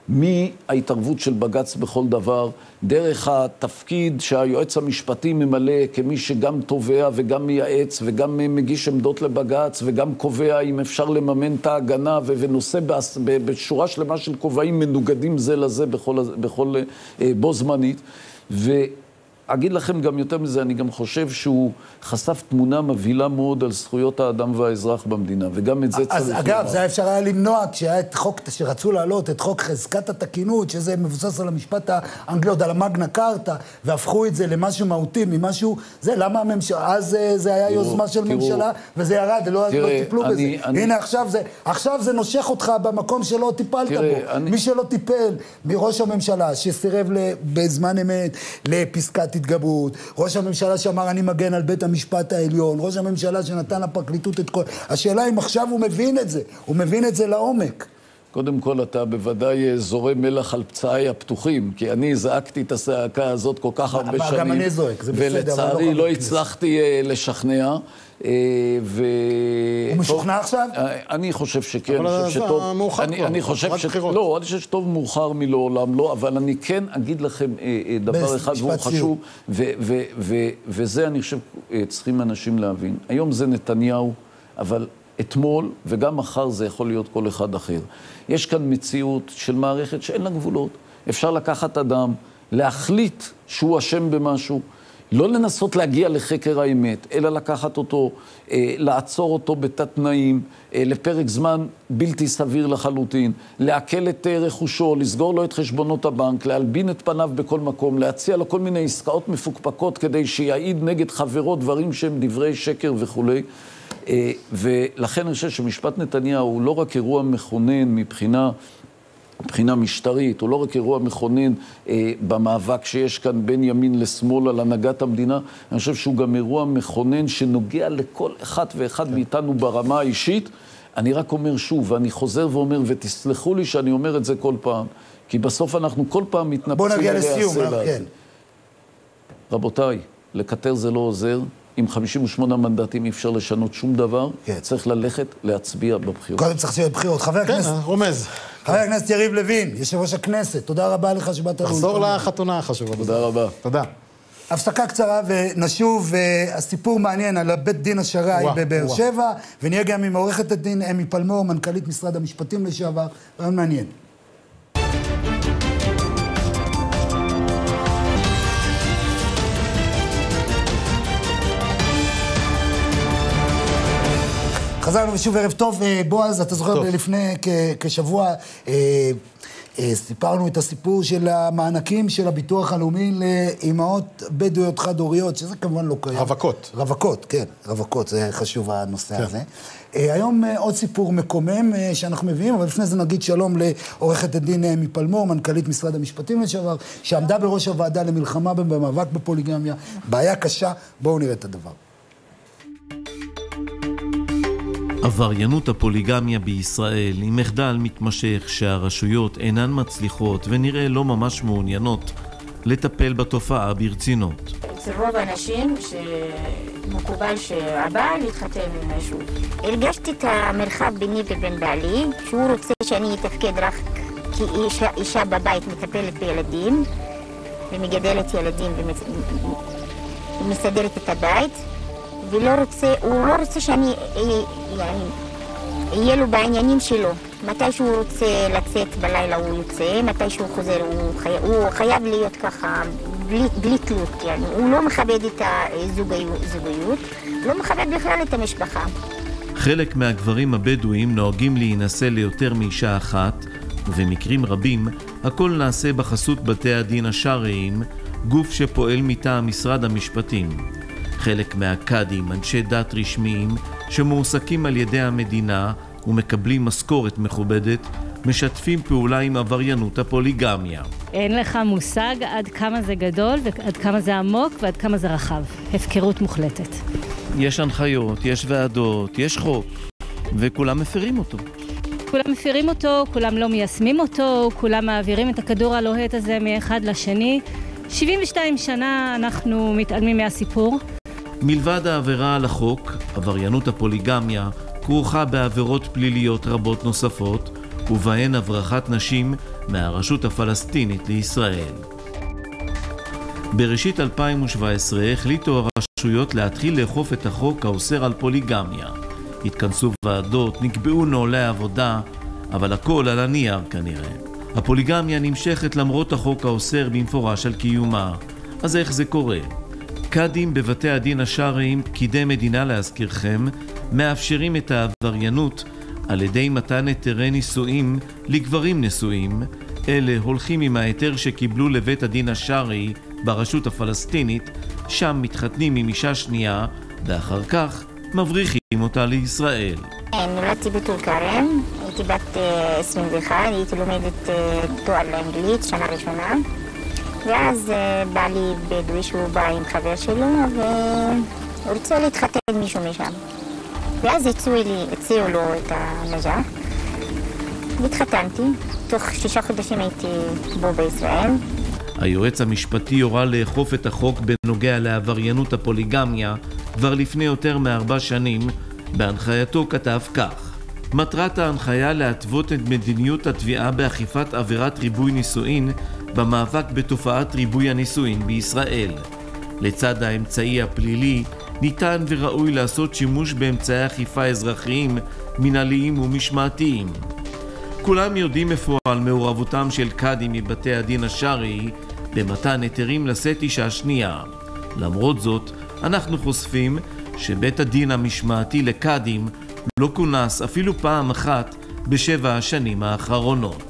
מההתערבות של בג"ץ בכל דבר, דרך התפקיד שהיועץ המשפטי ממלא כמי שגם תובע וגם מייעץ וגם מגיש עמדות לבג"ץ וגם קובע אם אפשר לממן את ההגנה ונושא בשורה שלמה של קובעים מנוגדים זה לזה בכל, בכל בו זמנית. ו... אגיד לכם גם יותר מזה, אני גם חושב שהוא חשף תמונה מבהילה מאוד על זכויות האדם והאזרח במדינה, וגם את זה צריך... אז אגב, זה אפשר היה למנוע כשהיה את חוק, שרצו להעלות את חוק חזקת התקינות, שזה מבוסס על המשפט האנגלי, עוד על המגנה קארטה, והפכו את זה למשהו מהותי, ממשהו... זה למה הממשלה... אז זה היה יוזמה של ממשלה, וזה ירד, לא טיפלו בזה. הנה, עכשיו זה נושך אותך במקום שלא טיפלת בו. מי שלא טיפל מראש הממשלה, שסירב בזמן אמת לפסקת התגברות, ראש הממשלה שאמר אני מגן על בית המשפט העליון, ראש הממשלה שנתן לפרקליטות את כל... השאלה אם עכשיו הוא מבין את זה, הוא מבין את זה לעומק. קודם כל, אתה בוודאי זורם מלח על פצעי הפתוחים, כי אני זעקתי את הסעקה הזאת כל כך הרבה שנים. גם אני זועק, זה בסדר. ולצערי לא הצלחתי לשכנע. ו... הוא משוכנע עכשיו? אני חושב שכן. אבל זה מאוחר כבר. אני חושב ש... לא, אני חושב שטוב מאוחר מלעולם לא, אבל אני כן אגיד לכם דבר אחד והוא חשוב, וזה אני חושב צריכים אנשים להבין. היום זה נתניהו, אבל אתמול וגם מחר זה יכול להיות כל אחד אחר. יש כאן מציאות של מערכת שאין לה גבולות. אפשר לקחת אדם, להחליט שהוא אשם במשהו, לא לנסות להגיע לחקר האמת, אלא לקחת אותו, אה, לעצור אותו בתת תנאים, אה, לפרק זמן בלתי סביר לחלוטין, לעכל את אה, רכושו, לסגור לו את חשבונות הבנק, להלבין את פניו בכל מקום, להציע לו כל מיני עסקאות מפוקפקות כדי שיעיד נגד חברו דברים שהם דברי שקר וכו'. אה, ולכן אני חושב שמשפט נתניהו הוא לא רק אירוע מכונן מבחינה מבחינה משטרית, הוא לא רק אירוע מכונן אה, במאבק שיש כאן בין ימין לשמאל על הנהגת המדינה, אני חושב שהוא גם אירוע מכונן שנוגע לכל אחד ואחד כן. מאיתנו ברמה האישית. אני רק אומר שוב, ואני חוזר ואומר, ותסלחו לי שאני אומר את זה כל פעם, כי בסוף אנחנו כל פעם מתנפצים. בוא נגיע לסיום, כן. רבותיי, לקטר זה לא עוזר. עם חמישים ושמונה מנדטים אי אפשר לשנות שום דבר. כן. צריך ללכת להצביע בבחירות. קודם צריך להיות בחירות. חבר כן, הכנסת... רומז. חבר הכנסת יריב לוין, יושב ראש הכנסת, תודה רבה לך שבאת... תחזור לחתונה החשובה. תודה רבה. תודה. הפסקה קצרה ונשוב, הסיפור מעניין על בית דין השרעי בבאר שבע, ונהיה גם עם עורכת הדין אמי פלמור, מנכ"לית משרד המשפטים לשעבר, רעיון מעניין. חזרנו ושוב ערב טוב, בועז, אתה זוכר לפני כשבוע סיפרנו את הסיפור של המענקים של הביטוח הלאומי לאימהות בדואיות חד-הוריות, שזה כמובן לא קיים. רווקות. רווקות, כן, רווקות, זה חשוב הנושא הזה. היום עוד סיפור מקומם שאנחנו מביאים, אבל לפני זה נגיד שלום לעורכת הדין אמי פלמור, מנכ"לית משרד המשפטים לשעבר, שעמדה בראש הוועדה למלחמה במאבק בפוליגמיה, בעיה קשה, בואו נראה את הדבר. עבריינות הפוליגמיה בישראל היא מחדל מתמשך שהרשויות אינן מצליחות ונראה לא ממש מעוניינות לטפל בתופעה ברצינות. אצל רוב האנשים שמקובל שהבעל יתחתן עם משהו. הרגשתי את המרחב ביני ובין בעלי, שהוא רוצה שאני אתפקד רק כי אישה, אישה בבית מטפלת בילדים ומגדלת ילדים ומסדרת את הבית. ולא רוצה, הוא לא רוצה שאני אהיה לו בעניינים שלו. מתי שהוא רוצה לצאת בלילה הוא יוצא, מתי שהוא חוזר הוא, חי... הוא חייב להיות ככה בלי, בלי תלות. يعني. הוא לא מכבד את הזוגיות, לא מכבד בכלל את המשפחה. חלק מהגברים הבדואים נוהגים להינשא ליותר מאישה אחת, ובמקרים רבים הכל נעשה בחסות בתי הדין השרעיים, גוף שפועל מטעם משרד המשפטים. חלק מהקאדים, אנשי דת רשמיים, שמועסקים על ידי המדינה ומקבלים משכורת מכובדת, משתפים פעולה עם עבריינות הפוליגמיה. אין לך מושג עד כמה זה גדול ועד כמה זה עמוק ועד כמה זה רחב. הפקרות מוחלטת. יש הנחיות, יש ועדות, יש חוק, וכולם מפרים אותו. כולם מפרים אותו, כולם לא מיישמים אותו, כולם מעבירים את הכדור הלוהט הזה מאחד לשני. שבעים ושתיים שנה אנחנו מתעלמים מהסיפור. מלבד העבירה על החוק, עבריינות הפוליגמיה כרוכה בעבירות פליליות רבות נוספות, ובהן הברחת נשים מהרשות הפלסטינית לישראל. בראשית אלפיים שבע עשרה החליטו הרשויות להתחיל לאכוף את החוק האוסר על פוליגמיה. התכנסו ועדות, נקבעו נוהלי עבודה, אבל הכל על הנייר כנראה. הפוליגמיה נמשכת למרות החוק האוסר במפורש על קיומה. אז איך זה קורה? קאדים בבתי הדין השרעיים, פקידי מדינה להזכירכם, מאפשרים את העבריינות על ידי מתן היתרי נישואים לגברים נשואים. אלה הולכים עם ההיתר שקיבלו לבית הדין השרעי ברשות הפלסטינית, שם מתחתנים עם אישה שנייה, ואחר כך מבריחים אותה לישראל. נולדתי בטול כרם, הייתי בת עשרים ואחת, הייתי לומדת תואר לאנגלית, שנה ראשונה. ואז בעלי בדואי שהוא בא עם חבר שלו, והוא רוצה להתחתן עם מישהו משם. ואז הציעו לי, הציעו לו את הנג'ח, והתחתנתי. תוך שישה חודשים הייתי בו בישראל. היועץ המשפטי הורה לאכוף את החוק בנוגע לעבריינות הפוליגמיה כבר לפני יותר מארבע שנים. בהנחייתו כתב כך: מטרת ההנחיה להתוות את מדיניות התביעה באכיפת עבירת ריבוי נישואין במאבק בתופעת ריבוי הנישואין בישראל. לצד האמצעי הפלילי, ניתן וראוי לעשות שימוש באמצעי אכיפה אזרחיים, מנהליים ומשמעתיים. כולם יודעים איפה על מעורבותם של קאדים מבתי הדין השרעי במתן היתרים לשאת אישה שנייה. למרות זאת, אנחנו חושפים שבית הדין המשמעתי לקאדים לא כונס אפילו פעם אחת בשבע השנים האחרונות.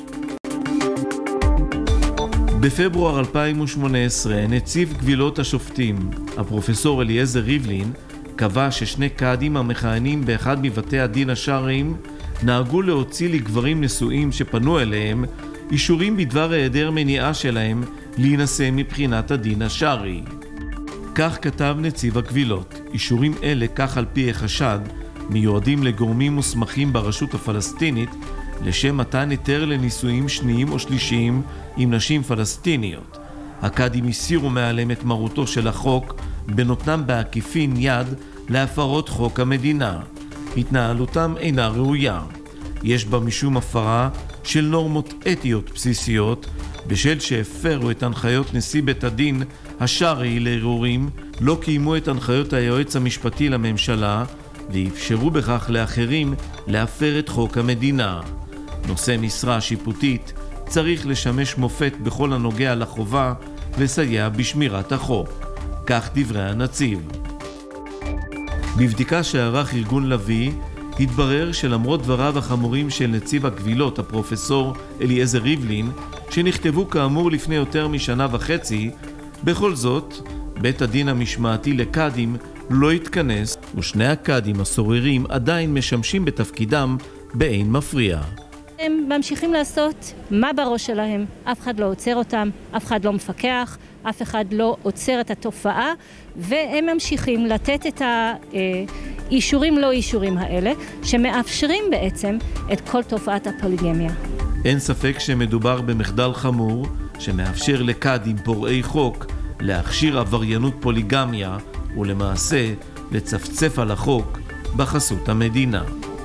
בפברואר אלפיים שמונה עשרה נציב קבילות השופטים, הפרופסור אליעזר ריבלין, קבע ששני קאדים המכהנים באחד מבתי הדין השרעיים נהגו להוציא לגברים נשואים שפנו אליהם אישורים בדבר היעדר מניעה שלהם להינשא מבחינת הדין השרעי. כך כתב נציב הקבילות. אישורים אלה, כך על פי החשד, מיועדים לגורמים מוסמכים ברשות הפלסטינית לשם מתן היתר לנישואים שניים או שלישיים עם נשים פלסטיניות. הקאדים הסירו מעליהם את מרותו של החוק בנותנם בעקיפין יד להפרות חוק המדינה. התנהלותם אינה ראויה. יש בה משום הפרה של נורמות אתיות בסיסיות בשל שהפרו את הנחיות נשיא בית הדין השרעי לערעורים, לא קיימו את הנחיות היועץ המשפטי לממשלה ואפשרו בכך לאחרים להפר את חוק המדינה. נושא משרה שיפוטית צריך לשמש מופת בכל הנוגע לחובה לסייע בשמירת החוק. כך דברי הנציב. בבדיקה שערך ארגון לוי, התברר שלמרות דבריו החמורים של נציב הקבילות, הפרופסור אליעזר ריבלין, שנכתבו כאמור לפני יותר משנה וחצי, בכל זאת, בית הדין המשמעתי לקאדים לא התכנס, ושני הקאדים הסוררים עדיין משמשים בתפקידם באין מפריע. הם ממשיכים לעשות מה בראש שלהם. אף אחד לא עוצר אותם, אף אחד לא מפקח, אף אחד לא עוצר את התופעה, והם ממשיכים לתת את האישורים לא אישורים האלה, שמאפשרים בעצם את כל תופעת הפוליגמיה. אין ספק שמדובר במחדל חמור, שמאפשר לקאדים פורעי חוק להכשיר עבריינות פוליגמיה, ולמעשה לצפצף על החוק בחסות המדינה.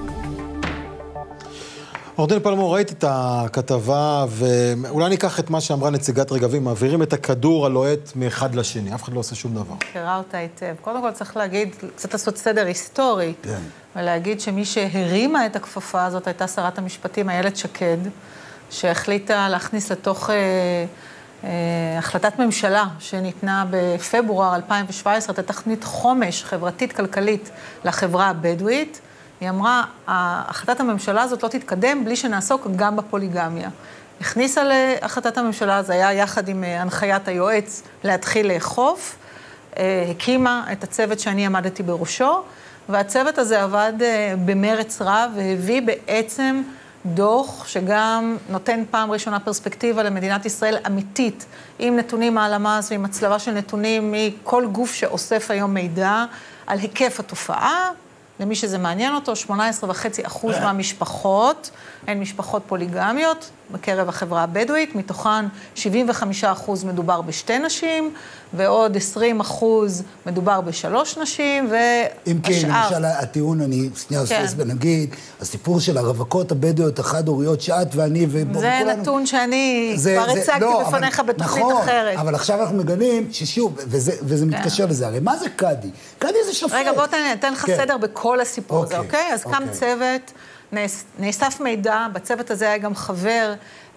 עורך דין פלמור, ראית את הכתבה, ואולי ניקח את מה שאמרה נציגת רגבים, מעבירים את הכדור הלוהט מאחד לשני, אף אחד לא עושה שום דבר. קרא אותה היטב. קודם כל צריך להגיד, קצת לעשות סדר היסטורי, כן. ולהגיד שמי שהרימה את הכפפה הזאת הייתה שרת המשפטים, איילת שקד, שהחליטה להכניס לתוך אה, אה, החלטת ממשלה שניתנה בפברואר אלפיים שבע עשרה, את התכנית חומש חברתית-כלכלית לחברה הבדואית. היא אמרה, החלטת הממשלה הזאת לא תתקדם בלי שנעסוק גם בפוליגמיה. הכניסה להחלטת הממשלה, זה היה יחד עם הנחיית היועץ להתחיל לאכוף, הקימה את הצוות שאני עמדתי בראשו, והצוות הזה עבד במרץ רב והביא בעצם דוח שגם נותן פעם ראשונה פרספקטיבה למדינת ישראל אמיתית, עם נתונים מהלמ"ס ועם הצלבה של נתונים מכל גוף שאוסף היום מידע על היקף התופעה, למי שזה מעניין אותו, שמונה עשרה וחצי אחוז מהמשפחות הן משפחות פוליגמיות בקרב החברה הבדואית, מתוכן שבעים וחמישה אחוז מדובר בשתי נשים, ועוד עשרים אחוז מדובר בשלוש נשים, והשאר... אם כן, למשל, הטיעון, אני שנייה עושה בנגיד, הסיפור של הרווקות הבדואיות החד-הוריות, שאת ואני ובואו זה כולנו... נתון שאני כבר הצגתי בפניך בתוכנית אחרת. אבל עכשיו אנחנו מגלים ששוב, וזה מתקשר לזה, הרי מה זה קאדי? קאדי זה שופט. רגע, בוא תן לך סדר בכל הסיפור הזה, אוקיי? אז קם צוות, נאסף מידע, בצוות הזה היה גם חבר,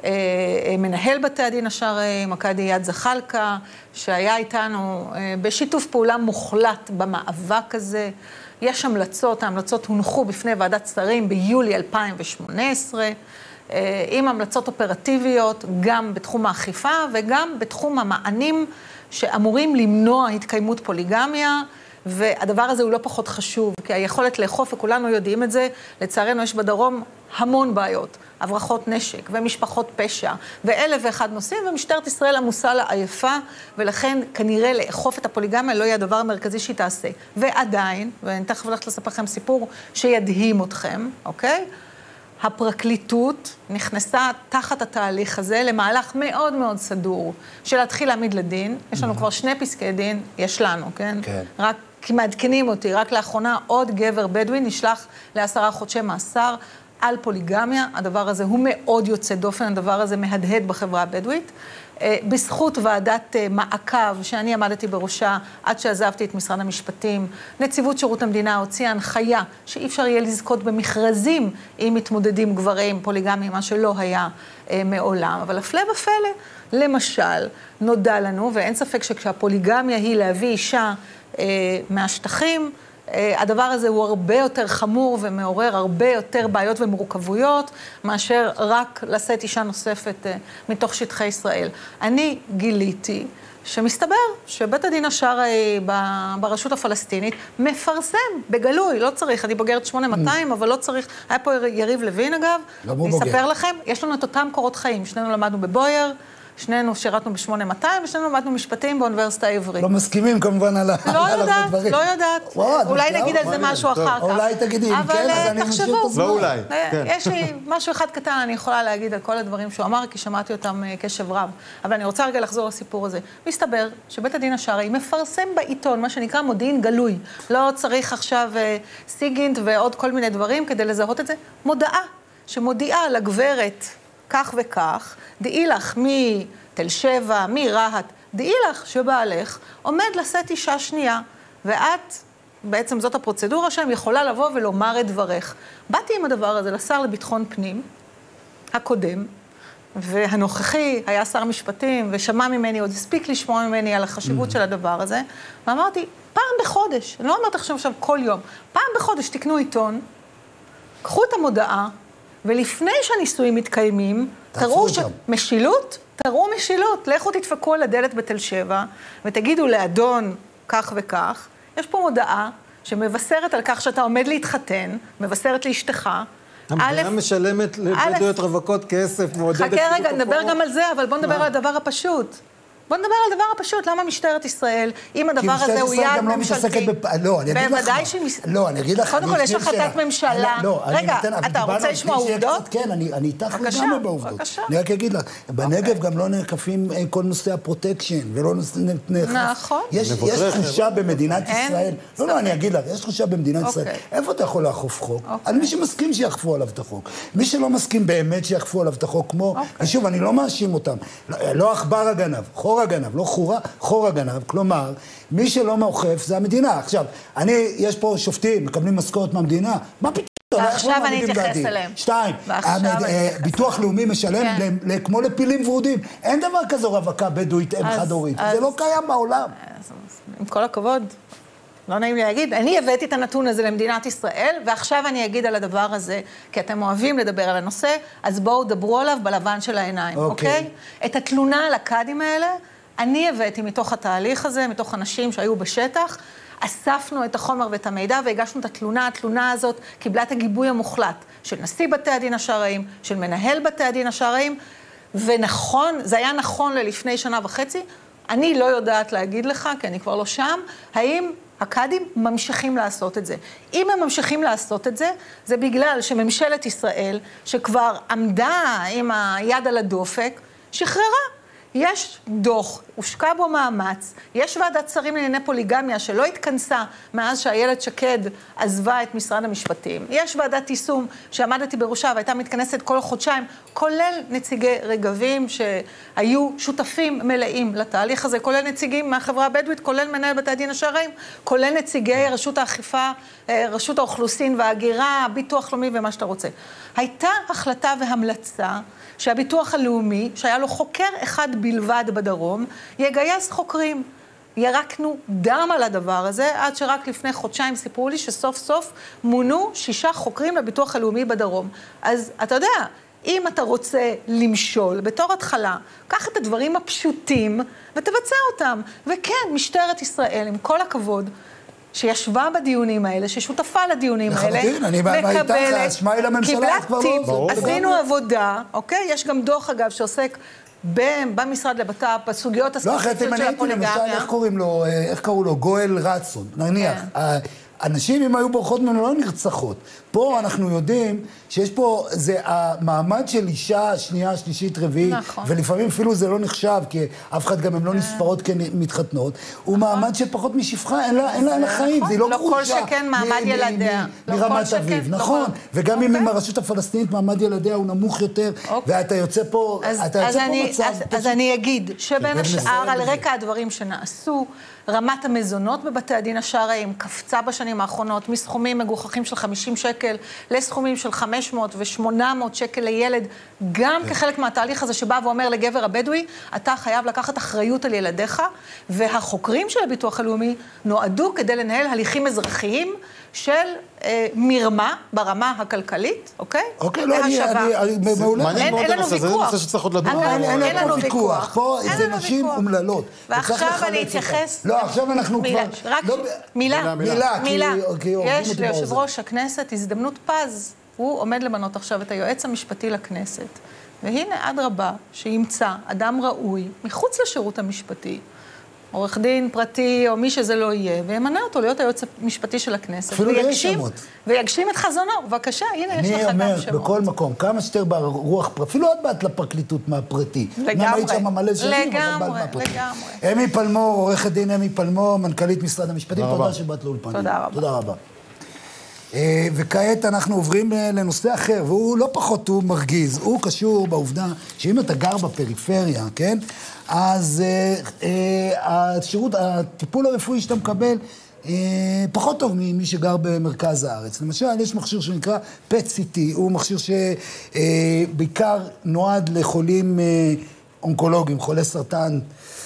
מנהל בתי הדין השרעיים, הקאדי יד זחלקה, שהיה איתנו בשיתוף פעולה מוחלט במאבק הזה. יש המלצות, ההמלצות הונחו בפני ועדת שרים ביולי אלפיים שמונה עשרה, עם המלצות אופרטיביות, גם בתחום האכיפה וגם בתחום המענים שאמורים למנוע התקיימות פוליגמיה, והדבר הזה הוא לא פחות חשוב, כי היכולת לאכוף, וכולנו יודעים את זה, לצערנו יש בדרום המון בעיות, הברחות נשק ומשפחות פשע, ואלף ואחד נושאים, ומשטרת ישראל עמוסה לעייפה, ולכן כנראה לאכוף את הפוליגמיה לא יהיה הדבר המרכזי שהיא תעשה. ועדיין, ואני תכף הולכת לספר לכם סיפור שידהים אתכם, אוקיי? הפרקליטות נכנסה תחת התהליך הזה למהלך מאוד מאוד סדור, של להתחיל להעמיד לדין. יש לנו כבר שני פסקי דין, יש לנו, כן? כן. רק כי מעדכנים אותי, רק לאחרונה עוד גבר בדואי נשלח לעשרה חודשי מאסר על פוליגמיה. הדבר הזה הוא מאוד יוצא דופן, הדבר הזה מהדהד בחברה הבדואית. בזכות ועדת מעקב שאני עמדתי בראשה עד שעזבתי את משרד המשפטים, נציבות שירות המדינה הוציאה הנחיה שאי אפשר יהיה לזכות במכרזים אם מתמודדים גברים פוליגמיים, מה שלא היה מעולם. אבל הפלא ופלא, למשל, נודע לנו, ואין ספק שכשהפוליגמיה היא להביא אישה מהשטחים, הדבר הזה הוא הרבה יותר חמור ומעורר הרבה יותר בעיות ומורכבויות מאשר רק לשאת אישה נוספת מתוך שטחי ישראל. אני גיליתי שמסתבר שבית הדין השרעי ברשות הפלסטינית מפרסם בגלוי, לא צריך, אני בוגרת שמונה מאתיים, אבל לא צריך, היה פה יריב לוין אגב, אני אספר לכם, יש לנו את אותם קורות חיים, שנינו למדנו בבויר, שנינו שירתנו ב-שמונה מאתיים, ושנינו למדנו משפטים באוניברסיטה העברית. לא מסכימים כמובן על הדברים. לא יודעת, לא יודעת. אולי נגיד על זה משהו אחר כך. אולי תגידי, אם כן, אז אני ממשיך את הזמן. לא אולי. יש לי משהו אחד קטן, אני יכולה להגיד על כל הדברים שהוא אמר, כי שמעתי אותם קשב רב. אבל אני רוצה רגע לחזור לסיפור הזה. מסתבר שבית הדין השרעי מפרסם בעיתון, מה שנקרא מודיעין גלוי. לא צריך עכשיו סיגינט ועוד כל מיני דברים כדי לזהות את זה. מודעה שמודיעה לגברת כך וכך, דעי לך מתל שבע, מרהט, דעי לך שבעלך עומד לשאת אישה שנייה, ואת, בעצם זאת הפרוצדורה שם, יכולה לבוא ולומר את דברך. באתי עם הדבר הזה לשר לביטחון פנים, הקודם, והנוכחי היה שר משפטים, ושמע ממני, עוד הספיק לשמוע ממני על החשיבות של הדבר הזה, ואמרתי, פעם בחודש, אני לא אומרת עכשיו עכשיו כל יום, פעם בחודש תקנו עיתון, קחו את המודעה, ולפני שהניסויים מתקיימים, תראו שמשילות, תראו משילות, לכו תדפקו על הדלת בתל שבע, ותגידו לאדון כך וכך, יש פה מודעה שמבשרת על כך שאתה עומד להתחתן, מבשרת לאשתך. המדינה משלמת לבדואיות רווקות כסף, מעודדת... חכה רגע, נדבר גם על זה, אבל בוא נדבר על הדבר הפשוט. בוא נדבר על הדבר הפשוט, למה משטרת ישראל, אם הדבר הזה הוא יעד ממשלתי? לא, אני אגיד לך. בוודאי שהיא... לא, אני אגיד לך. קודם כל, יש החלטת ממשלה. רגע, אתה רוצה לשמוע עובדות? כן, אני איתך לגמרי בעובדות. אני רק אגיד לך, בנגב גם לא נאכפים כל נושא הפרוטקשן, ולא נאכף. נכון. יש תחושה במדינת ישראל, לא, לא, אני אגיד לך, יש תחושה במדינת ישראל, איפה אתה יכול לאכוף חוק? על מי שמסכים שיאכפו עליו את החוק. מי שלא מסכים באמת שיאכפו עליו את החוק, כמו, ושוב, אני לא מאשים אותם. לא עכבר הגנב, חור הגנב, לא חורה, חור הגנב, כלומר, מי שלא מאוכף זה המדינה. עכשיו, אני, יש פה שופטים, מקבלים משכורת מהמדינה, מה פתאום? עכשיו אני אתייחס אליהם. שתיים, ביטוח לאומי משלם כמו לפילים ורודים. אין דבר כזה רווקה בדואית אם חד הורית. זה לא קיים בעולם. עם כל הכבוד, לא נעים לי להגיד, אני הבאתי את הנתון הזה למדינת ישראל, ועכשיו אני אגיד על הדבר הזה, כי אתם אוהבים לדבר על הנושא, אז בואו דברו עליו בלבן של העיניים, אוקיי? את התלונה על הקאדים האלה, אני הבאתי מתוך התהליך הזה, מתוך אנשים שהיו בשטח, אספנו את החומר ואת המידע והגשנו את התלונה. התלונה הזאת קיבלה את הגיבוי המוחלט של נשיא בתי הדין השרעיים, של מנהל בתי הדין השרעיים, ונכון, זה היה נכון ללפני שנה וחצי, אני לא יודעת להגיד לך, כי אני כבר לא שם, האם הקאדים ממשיכים לעשות את זה. אם הם ממשיכים לעשות את זה, זה בגלל שממשלת ישראל, שכבר עמדה עם היד על הדופק, שחררה. יש דוח, הושקע בו מאמץ, יש ועדת שרים לענייני פוליגמיה שלא התכנסה מאז שאיילת שקד עזבה את משרד המשפטים. יש ועדת יישום שעמדתי בראשה והייתה מתכנסת כל חודשיים, כולל נציגי רגבים שהיו שותפים מלאים לתהליך הזה, כולל נציגים מהחברה הבדואית, כולל מנהל בתי הדין השרעיים, כולל נציגי רשות האכיפה, רשות האוכלוסין וההגירה, ביטוח לאומי ומה שאתה רוצה. הייתה החלטה והמלצה שהביטוח הלאומי, שהיה לו חוקר אחד בלבד בדרום, יגייס חוקרים. ירקנו דם על הדבר הזה, עד שרק לפני חודשיים סיפרו לי שסוף סוף מונו שישה חוקרים לביטוח הלאומי בדרום. אז אתה יודע, אם אתה רוצה למשול בתור התחלה, קח את הדברים הפשוטים ותבצע אותם. וכן, משטרת ישראל, עם כל הכבוד, שישבה בדיונים האלה, ששותפה לדיונים האלה, מקבלת, קיבלה טיפ, עשינו עבודה, אוקיי? יש גם דוח אגב שעוסק במשרד לבט"פ, בסוגיות הספציפיות של הפוליגמיה. למשל, איך קוראים לו, איך קראו לו? גואל רצון, נניח. אנשים, אם היו בורחות ממנו, לא נרצחות. פה אנחנו יודעים שיש פה, זה המעמד של אישה שנייה, שלישית, רביעית, ולפעמים אפילו זה לא נחשב, כי אף אחד גם הם לא נספרות כמתחתנות, הוא מעמד שפחות משפחה, אין לה חיים, זה לא גרושה. לא כל שכן מעמד ילדיה. מרמת אביב, נכון. וגם אם עם הרשות הפלסטינית, מעמד ילדיה הוא נמוך יותר, ואתה יוצא פה, אתה יוצא פה מצב... אז אני אגיד, שבין השאר, על רקע הדברים שנעשו, רמת המזונות בבתי הדין השרעיים קפצה בשנים האחרונות, מסכומים מגוחכים של חמישים שקל לסכומים של חמש מאות ושמונה מאות שקל לילד, גם כחלק מהתהליך הזה שבא ואומר לגבר הבדואי, אתה חייב לקחת אחריות על ילדיך, והחוקרים של הביטוח הלאומי נועדו כדי לנהל הליכים אזרחיים של אה, מרמה ברמה הכלכלית, אוקיי? אוקיי, לא, אני, אני, מעולה. אין לנו ויכוח. זה נושא שצריך עוד לדבר. אין לנו ויכוח. פה זה נשים אומללות. ועכשיו אני אתייחס... לא, עכשיו אנחנו כבר... רק מילה, מילה. יש ליושב ראש הכנסת הזדמנות פז. הוא עומד למנות עכשיו את היועץ המשפטי לכנסת. והנה, עד רבה, שימצא אדם ראוי מחוץ לשירות המשפטי, עורך דין פרטי או מי שזה לא יהיה, וימנה אותו להיות היועץ המשפטי של הכנסת. אפילו לא יש שמות. ויגשים את חזונו. בבקשה, הנה יש לך גם שמות. אני אומר, בכל מקום, כמה שתר ברוח, אפילו עוד מעט לפרקליטות מהפרטי. לגמרי. היית שם מלא שנים, לגמרי, לגמרי. אמי פלמור, עורכת דין אמי פלמור, מנכ"לית משרד המשפטים, תודה שבאת לאולפן. תודה רבה. תודה רבה. וכעת אנחנו עוברים לנושא אחר, והוא לא פחות, הוא מרגיז, הוא קשור בעובדה שאם אתה גר בפריפריה, כן? אז השירות, הטיפול הרפואי שאתה מקבל פחות טוב ממי שגר במרכז הארץ. למשל, יש מכשיר שנקרא פט סי טי, הוא מכשיר שבעיקר נועד לחולים אונקולוגיים, חולי סרטן,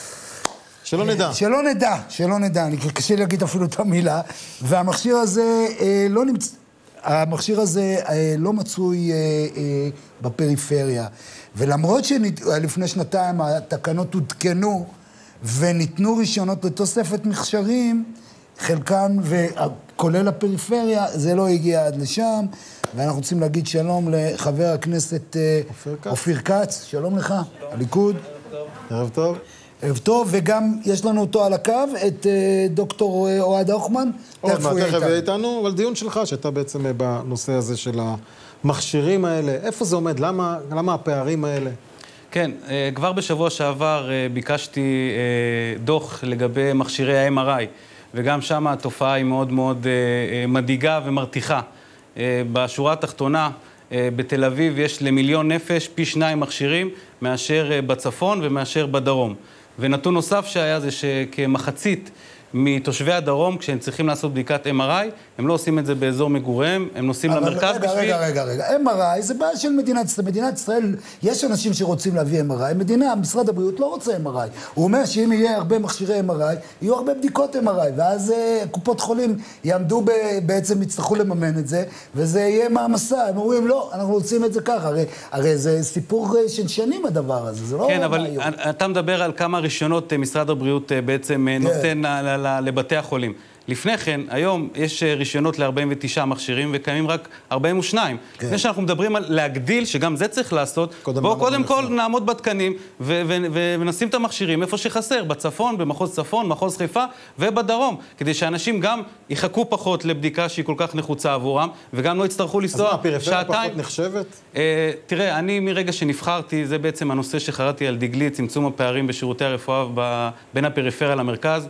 שלא נדע. שלא נדע, שלא נדע, אני קשה להגיד אפילו את המילה, והמכשיר הזה אה, לא נמצא, המכשיר הזה אה, לא מצוי אה, אה, בפריפריה, ולמרות שלפני שנתיים התקנות הותקנו וניתנו רישיונות לתוספת מכשירים, חלקם וכולל הפריפריה, זה לא הגיע עד לשם, ואנחנו רוצים להגיד שלום לחבר הכנסת אה, אופיר כץ, שלום לך, הליכוד. ערב טוב. ערב טוב, וגם יש לנו אותו על הקו, את דוקטור אוהד הוכמן. עוד מה, תכף יהיה איתנו, אבל דיון שלך, שאתה בעצם בנושא הזה של המכשירים האלה, איפה זה עומד? למה, למה הפערים האלה? כן, כבר בשבוע שעבר ביקשתי דוח לגבי מכשירי ה-אם אר איי, וגם שם התופעה היא מאוד מאוד מדאיגה ומרתיחה. בשורה התחתונה, בתל אביב יש למיליון נפש פי שניים מכשירים מאשר בצפון ומאשר בדרום. ונתון נוסף שהיה זה שכמחצית מתושבי הדרום, כשהם צריכים לעשות בדיקת אם אר איי, הם לא עושים את זה באזור מגוריהם, הם נוסעים למרכז בשביל... רגע, רגע, רגע, אם אר איי זה בעיה של מדינת ישראל. מדינת ישראל, יש אנשים שרוצים להביא אם אר איי, מדינה, משרד הבריאות לא רוצה אם אר איי. הוא אומר שאם יהיה הרבה מכשירי אם אר איי, יהיו הרבה בדיקות אם אר איי, ואז uh, קופות חולים יעמדו ב... בעצם, יצטרכו לממן את זה, וזה יהיה מעמסה. הם אומרים, לא, אנחנו רוצים את זה ככה. הרי, הרי זה סיפור של שנים הדבר הזה, זה לא... כן, אבל אתה מדבר על כמה רישיונות משרד הבריאות בעצם נותן לבתי החולים. לפני כן, היום יש רישיונות ל-ארבעים ותשעה מכשירים, וקיימים רק ארבעים ושניים. כן. לפני שאנחנו מדברים על להגדיל, שגם זה צריך לעשות, בואו קודם כל נעמוד בתקנים, ו- ו- ו- ונשים את המכשירים איפה שחסר, בצפון, במחוז צפון, מחוז חיפה, ובדרום, כדי שאנשים גם יחכו פחות לבדיקה שהיא כל כך נחוצה עבורם, וגם לא יצטרכו לנסוע שעתיים. אז מה, הפריפריה פחות נחשבת? אה, תראה, אני מרגע שנבחרתי, זה בעצם הנושא שחרתי על דגלי, צמצום הפערים בשירותי הרפואה ב- בין הפריפריה למרכז.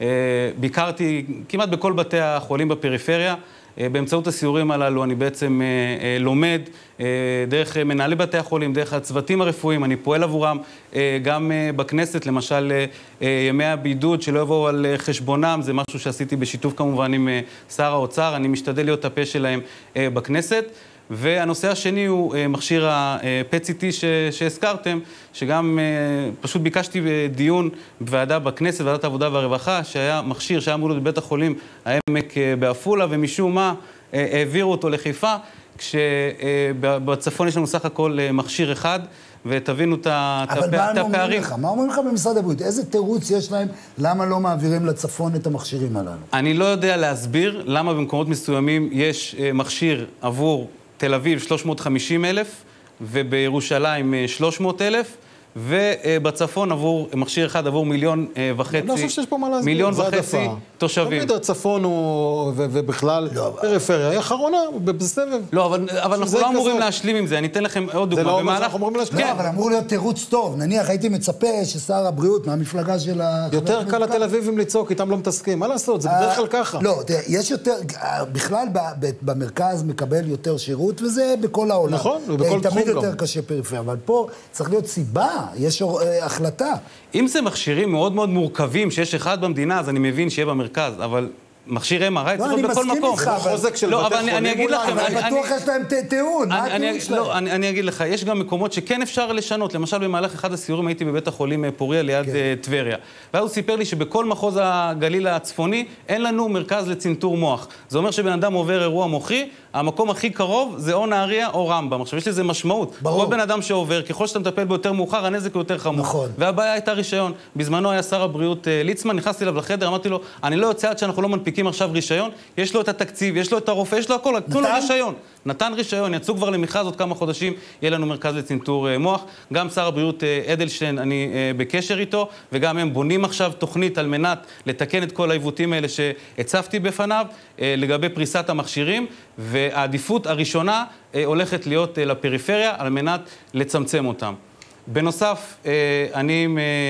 ביקרתי כמעט בכל בתי החולים בפריפריה. באמצעות הסיורים הללו אני בעצם לומד דרך מנהלי בתי החולים, דרך הצוותים הרפואיים, אני פועל עבורם גם בכנסת, למשל ימי הבידוד שלא יבואו על חשבונם, זה משהו שעשיתי בשיתוף כמובן עם שר האוצר, אני משתדל להיות הפה שלהם בכנסת. והנושא השני הוא מכשיר ה-פט סי טי שהזכרתם, שגם פשוט ביקשתי בדיון בוועדה בכנסת, ועדת העבודה והרווחה, שהיה מכשיר שהיה אמור להיות בבית החולים העמק בעפולה, ומשום מה העבירו אותו לחיפה, כשבצפון יש לנו סך הכל מכשיר אחד, ותבינו את הפערים. אבל מה אומרים לך? מה אומרים לך במשרד הבריאות? איזה תירוץ יש להם למה לא מעבירים לצפון את המכשירים הללו? אני לא יודע להסביר למה במקומות מסוימים יש מכשיר עבור תל אביב שלוש מאות וחמישים אלף, ובירושלים שלוש מאות אלף, ובצפון עבור, מכשיר אחד עבור מיליון וחצי, אני חושב שיש פה מה להסביר, מיליון וחצי תושבים. תמיד הצפון הוא, ובכלל, פריפריה, היא אחרונה, בסבב. לא, אבל אנחנו לא אמורים להשלים עם זה, אני אתן לכם עוד דוגמה. זה לא מה שאנחנו אמורים להשלים. לא, אבל אמור להיות תירוץ טוב. נניח, הייתי מצפה ששר הבריאות מהמפלגה של ה... יותר קל לתל אביבים לצעוק, איתם לא מתעסקים. מה לעשות? זה בדרך כלל ככה. לא, יש יותר, בכלל במרכז מקבל יותר שירות, וזה בכל העולם. נכון, ובכל תחום גם. תמיד יותר קשה פריפריה, אבל פה צריך להיות סיבה. יש החלטה. אם זה מכשירים מאוד מאוד מורכבים, שיש אחד במדינה, אז אני מבין שיהיה במרכז, אבל מכשיר אם אר איי צריך להיות בכל מקום. לא, אני מסכים איתך, חוזק של לא, בתי אבל אני אגיד חולים. לכם... אבל בטוח יש להם טיעון, מה הטיעון שלהם? לא, אני אגיד לך, יש גם מקומות שכן אפשר לשנות. למשל, במהלך אחד הסיורים הייתי בבית החולים פוריה ליד טבריה. ואז הוא סיפר לי שבכל מחוז הגליל הצפוני אין לנו מרכז לצנתור מוח. זה אומר שבן אדם עובר אירוע מוחי, המקום הכי קרוב זה או נהריה או רמב"ם. עכשיו, יש לזה משמעות. ברור. כל בן אדם שעובר, ככל שאתה מטפל ביותר מאוחר, הנזק הוא יותר חמור. נכון. והבעיה הייתה רישיון. בזמנו היה שר הבריאות ליצמן, נכנסתי אליו לחדר, אמרתי לו, אני לא יוצא עד שאנחנו לא מנפיקים עכשיו רישיון, יש לו את התקציב, יש לו את הרופא, יש לו הכל, תנו לו רישיון. נתן רישיון, יצאו כבר למכרז עוד כמה חודשים, יהיה לנו מרכז לצנתור מוח. גם שר הבריאות אדלשטיין, אני בקשר איתו, וגם הם בונים עכשיו תוכנית על מנת לתקן את כל העיוותים האלה שהצפתי בפניו, לגבי פריסת המכשירים, והעדיפות הראשונה הולכת להיות לפריפריה על מנת לצמצם אותם. בנוסף, אני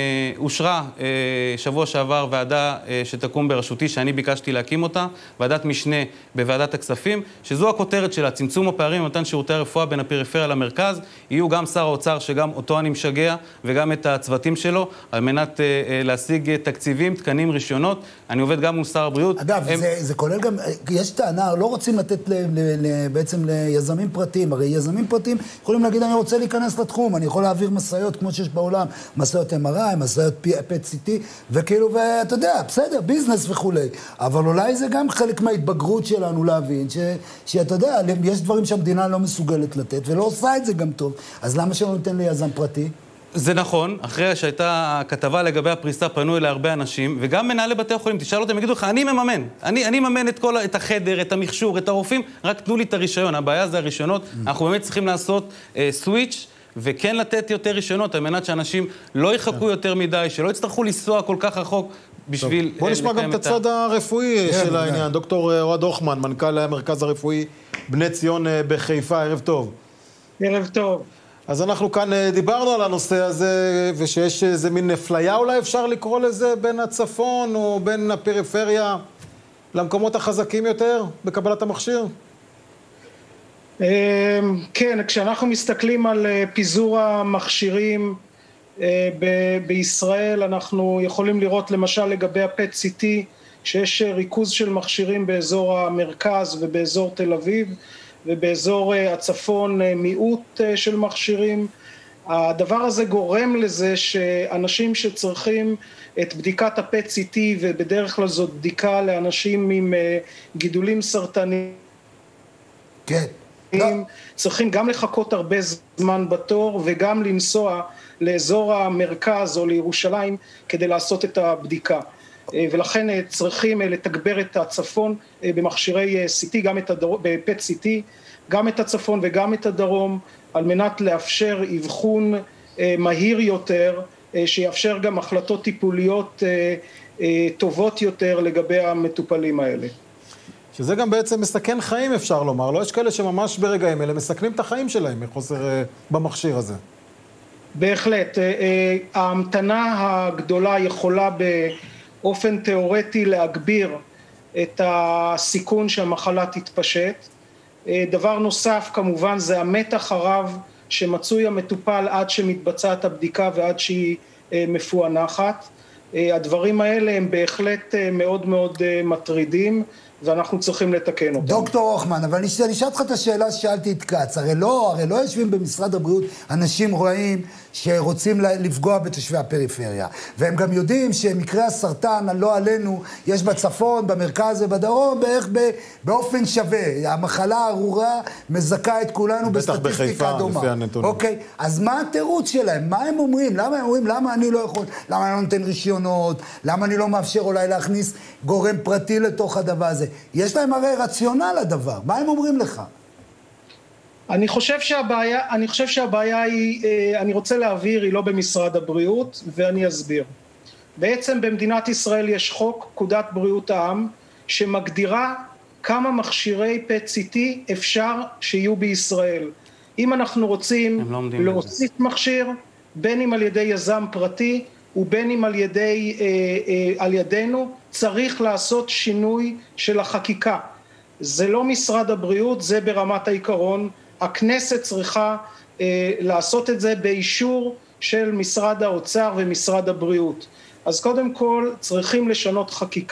אושרה שבוע שעבר ועדה שתקום בראשותי, שאני ביקשתי להקים אותה, ועדת משנה בוועדת הכספים, שזו הכותרת שלה, צמצום הפערים במתן שירותי הרפואה בין הפריפריה למרכז. יהיו גם שר האוצר, שגם אותו אני משגע, וגם את הצוותים שלו, על מנת להשיג תקציבים, תקנים, רישיונות. אני עובד גם מול שר הבריאות. אגב, הם... זה, זה כולל גם, יש טענה, לא רוצים לתת ל, ל, ל, בעצם ליזמים פרטיים. הרי יזמים פרטיים יכולים להגיד, אני רוצה להיכנס לתחום, אני יכול להעביר מסעיות כמו שיש בעולם, מסעיות אם אר איי, מסעיות פט סי טי, וכאילו, ואתה יודע, בסדר, ביזנס וכולי. אבל אולי זה גם חלק מההתבגרות שלנו להבין, ש, שאתה יודע, יש דברים שהמדינה לא מסוגלת לתת, ולא עושה את זה גם טוב. אז למה שלא ניתן ליזם פרטי? זה נכון, אחרי שהייתה כתבה לגבי הפריסה, פנו אליי הרבה אנשים, וגם מנהלי בתי החולים, תשאל אותם, יגידו לך, אני מממן, אני, אני מממן את כל, את החדר, את המכשור, את הרופאים, רק תנו לי את הרישיון. הבעיה זה הרישיונות, אנחנו באמת צריכים לעשות אה, סוויץ', וכן לתת יותר רישיונות, על מנת שאנשים לא יחכו יותר מדי, שלא יצטרכו לנסוע כל כך רחוק בשביל... בוא נשמע גם את הצד הרפואי של העניין. דוקטור אוהד הוכמן, מנכ"ל המרכז הרפואי בני ציון בחיפה, ערב טוב. ערב טוב. אז אנחנו כאן דיברנו על הנושא הזה, ושיש איזה מין אפליה, אולי אפשר לקרוא לזה, בין הצפון או בין הפריפריה למקומות החזקים יותר בקבלת המכשיר? כן, כשאנחנו מסתכלים על פיזור המכשירים בישראל, אנחנו יכולים לראות למשל לגבי ה-פט סי טי, שיש ריכוז של מכשירים באזור המרכז ובאזור תל אביב, ובאזור הצפון מיעוט של מכשירים. הדבר הזה גורם לזה שאנשים שצריכים את בדיקת ה-פט סי טי, ובדרך כלל זאת בדיקה לאנשים עם גידולים סרטניים, כן. צריכים גם לחכות הרבה זמן בתור וגם לנסוע לאזור המרכז או לירושלים כדי לעשות את הבדיקה. ולכן צריכים לתגבר את הצפון במכשירי סי טי, גם את הדרום, ב-פט סי טי, גם את הצפון וגם את הדרום, על מנת לאפשר אבחון מהיר יותר, שיאפשר גם החלטות טיפוליות טובות יותר לגבי המטופלים האלה. שזה גם בעצם מסכן חיים, אפשר לומר. לא, יש כאלה שממש ברגעים אלה מסכנים את החיים שלהם מחוסר במכשיר הזה. בהחלט. ההמתנה הגדולה יכולה באופן תיאורטי להגביר את הסיכון שהמחלה תתפשט. דבר נוסף, כמובן, זה המתח הרב שמצוי המטופל עד שמתבצעת הבדיקה ועד שהיא מפוענחת. הדברים האלה הם בהחלט מאוד מאוד מטרידים, ואנחנו צריכים לתקן אותם. דוקטור הוכמן, אבל אני אשאל אותך את השאלה ששאלתי את קץ. הרי לא, הרי לא יושבים במשרד הבריאות אנשים רעים שרוצים לפגוע בתושבי הפריפריה. והם גם יודעים שמקרה הסרטן, לא עלינו, יש בצפון, במרכז ובדרום, בערך באופן שווה. המחלה הארורה מזכה את כולנו בסטטיסטיקה דומה. אוקיי, אז מה התירוץ שלהם? מה הם אומרים? למה הם אומרים? למה אני לא יכול? למה אני לא נותן רישיונות? למה אני לא מאפשר אולי להכניס גורם פרטי לתוך הדבר הזה? יש להם הרי רציונל לדבר. מה הם אומרים לך? אני חושב שהבעיה, אני חושב שהבעיה היא, אני רוצה להבהיר, היא לא במשרד הבריאות, ואני אסביר. בעצם במדינת ישראל יש חוק, פקודת בריאות העם, שמגדירה כמה מכשירי פט סי טי אפשר שיהיו בישראל. אם אנחנו רוצים לא להוסיף מכשיר, בין אם על ידי יזם פרטי, ובין אם על ידי, אה, אה, על ידינו, צריך לעשות שינוי של החקיקה. זה לא משרד הבריאות, זה ברמת העיקרון. הכנסת צריכה אה, לעשות את זה באישור של משרד האוצר ומשרד הבריאות. אז קודם כל צריכים לשנות חקיקה.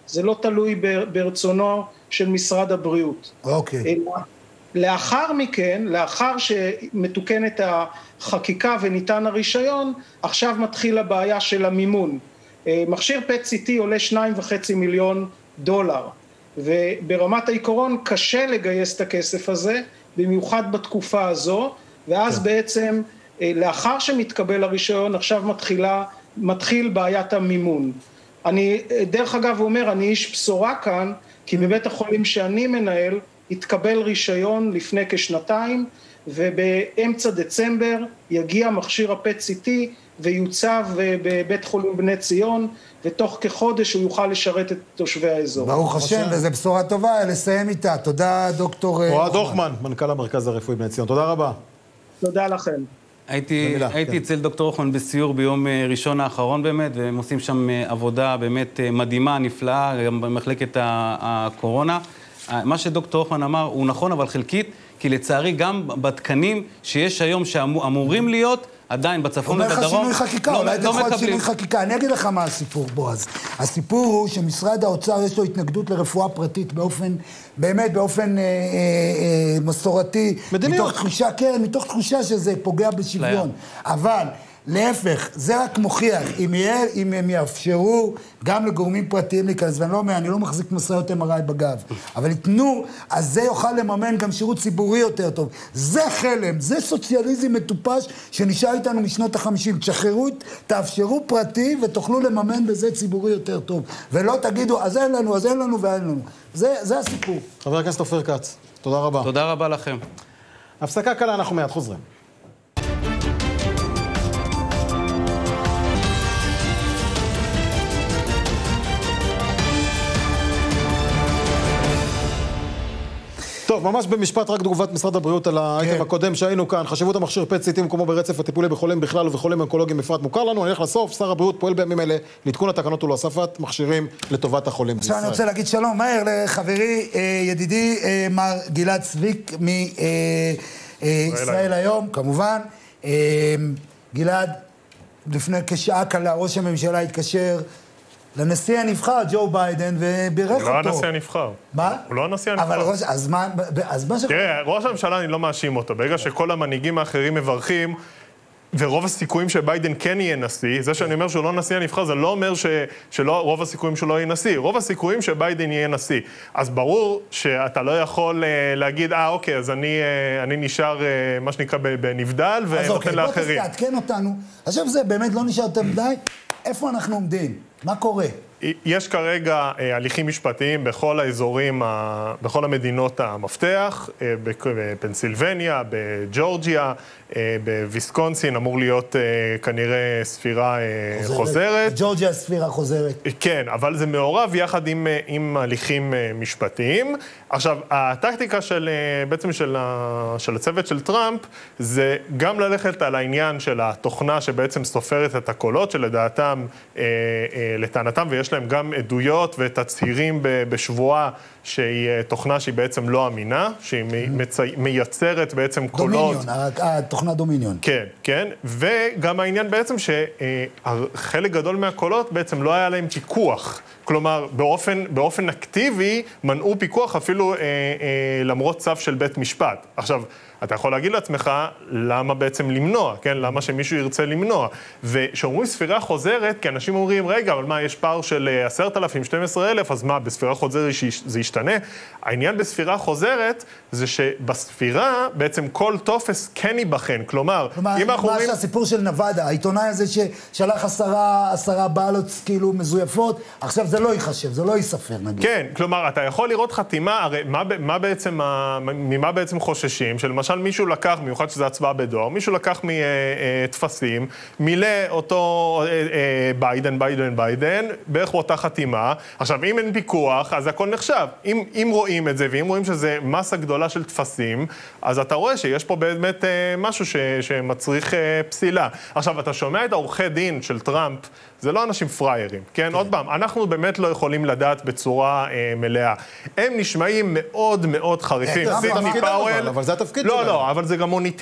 זה לא תלוי ברצונו של משרד הבריאות. אוקיי. לאחר מכן, לאחר שמתוקנת החקיקה וניתן הרישיון, עכשיו מתחיל הבעיה של המימון. מכשיר פט סי טי עולה שניים וחצי מיליון דולר, וברמת העיקרון קשה לגייס את הכסף הזה, במיוחד בתקופה הזו, ואז בעצם לאחר שמתקבל הרישיון, עכשיו מתחילה, מתחיל בעיית המימון. אני, דרך אגב, אומר, אני איש בשורה כאן, כי בבית החולים שאני מנהל, התקבל רישיון לפני כשנתיים, ובאמצע דצמבר יגיע מכשיר ה-פט סי טי ויוצב בבית חולים בני ציון, ותוך כחודש הוא יוכל לשרת את תושבי האזור. ברוך השם, וזו בשורה טובה, לסיים איתה. תודה, דוקטור אוהד הוכמן, מנכ"ל המרכז הרפואי בני ציון. תודה רבה. תודה לכם. הייתי, הייתי אצל דוקטור הוכמן בסיור ביום ראשון האחרון באמת, והם עושים שם עבודה באמת מדהימה, נפלאה, גם במחלקת הקורונה. מה שדוקטור הוכמן אמר הוא נכון, אבל חלקית, כי לצערי גם בתקנים שיש היום שאמורים להיות, עדיין בצפון ובדרום, אומר לך שינוי חקיקה, לא, אולי לא תוכל מקבלים. שינוי חקיקה. אני אגיד לך מה הסיפור, בועז. הסיפור הוא שמשרד האוצר יש לו התנגדות לרפואה פרטית באופן, באמת באופן אה, אה, אה, מסורתי. מדיניות. מתוך תחושה, כן, מתוך תחושה שזה פוגע בשוויון. אבל להפך, זה רק מוכיח, אם, יהיה, אם הם יאפשרו גם לגורמים פרטיים להיכנס, ואני לא אומר, אני לא מחזיק מסעיות אם אר איי בגב, אבל יתנו, אז זה יוכל לממן גם שירות ציבורי יותר טוב. זה חלם, זה סוציאליזם מטופש שנשאר איתנו משנות החמישים. תשחררו, תאפשרו פרטי ותוכלו לממן בזה ציבורי יותר טוב. ולא תגידו, אז אין לנו, אז אין לנו ואין לנו. זה, זה הסיפור. חבר הכנסת אופיר כץ, תודה רבה. תודה רבה לכם. הפסקה קלה, אנחנו מיד חוזרים. טוב, ממש במשפט רק תגובת משרד הבריאות על האייטם הקודם שהיינו כאן. חשיבות המכשיר פט סי טי מקומו ברצף הטיפולי בחולים בכלל ובחולים אונקולוגיים בפרט מוכר לנו. אני הולך לסוף, שר הבריאות פועל בימים אלה לעדכון התקנות ולהוספת מכשירים לטובת החולים בישראל. עכשיו אני רוצה להגיד שלום מהר לחברי, ידידי, מר גלעד צביק מישראל היום, כמובן. גלעד, לפני כשעה קלה ראש הממשלה התקשר לנשיא הנבחר, ג'ו ביידן, ובירך אותו. הוא לא הנשיא הנבחר. מה? הוא לא הנשיא הנבחר. אבל ראש, אז מה, אז מה ש... תראה, ראש הממשלה אני לא מאשים אותו. ברגע שכל המנהיגים האחרים מברכים, ורוב הסיכויים שביידן כן יהיה נשיא, זה שאני אומר שהוא לא נשיא הנבחר, זה לא אומר ש, שלא, רוב הסיכויים שלא יהיה נשיא. רוב הסיכויים שביידן יהיה נשיא. אז ברור שאתה לא יכול uh, להגיד, אה, אוקיי, אז אני, uh, אני נשאר, uh, מה שנקרא, בנבדל, ונותן אוקיי, לאחרים. אז אוקיי, בוא תעדכן אותנו. עכשיו זה באמת לא נשאר יותר מדי. איפה אנחנו עומדים? מה קורה? יש כרגע הליכים משפטיים בכל האזורים, בכל המדינות המפתח, בפנסילבניה, בג'ורג'יה, בוויסקונסין, אמור להיות כנראה ספירה חוזרת. בג'ורג'יה ספירה חוזרת. כן, אבל זה מעורב יחד עם, עם הליכים משפטיים. עכשיו, הטקטיקה של, בעצם של, של הצוות של טראמפ, זה גם ללכת על העניין של התוכנה שבעצם סופרת את הקולות, שלדעתם, לטענתם, ויש להם גם עדויות ותצהירים בשבועה שהיא תוכנה שהיא בעצם לא אמינה, שהיא מייצרת בעצם קולות. דומיניון, התוכנה דומיניון. כן, כן, וגם העניין בעצם שחלק גדול מהקולות בעצם לא היה להם פיקוח. כלומר, באופן, באופן אקטיבי מנעו פיקוח אפילו אה, אה, למרות צו של בית משפט. עכשיו, אתה יכול להגיד לעצמך למה בעצם למנוע, כן? למה שמישהו ירצה למנוע. ושאומרים ספירה חוזרת, כי אנשים אומרים, רגע, אבל מה, יש פער של עשרת אלפים, שנים עשר אלף, אז מה, בספירה חוזרת זה ישתנה? העניין בספירה חוזרת זה שבספירה בעצם כל טופס כן ייבחן. כלומר, כלומר אם אנחנו אומרים... מה שהסיפור של נבדה, העיתונאי הזה ששלח עשרה, עשרה בעלות כאילו מזויפות, עכשיו זה לא ייחשב, זה לא ייספר נגיד. כן, כלומר, אתה יכול לראות חתימה, הרי מה, מה בעצם, ממה בעצם חוששים? שלמשל מישהו לקח, מיוחד שזה הצבעה בדואר, מישהו לקח מתפסים, מילא אותו ביידן, ביידן, ביידן, בערך באותה חתימה. עכשיו, אם אין פיקוח, אז הכל נחשב. אם, אם רואים את זה, ואם רואים שזה מסה גדולה של תפסים, אז אתה רואה שיש פה באמת משהו ש, שמצריך פסילה. עכשיו, אתה שומע את העורכי דין של טראמפ, זה לא אנשים פריירים, כן? עוד פעם, אנחנו באמת לא יכולים לדעת בצורה אה, מלאה. הם נשמעים מאוד מאוד חריפים. זה תפקיד אבל, אבל זה התפקיד שלהם. לא, לא, אבל זה גם מוניטין.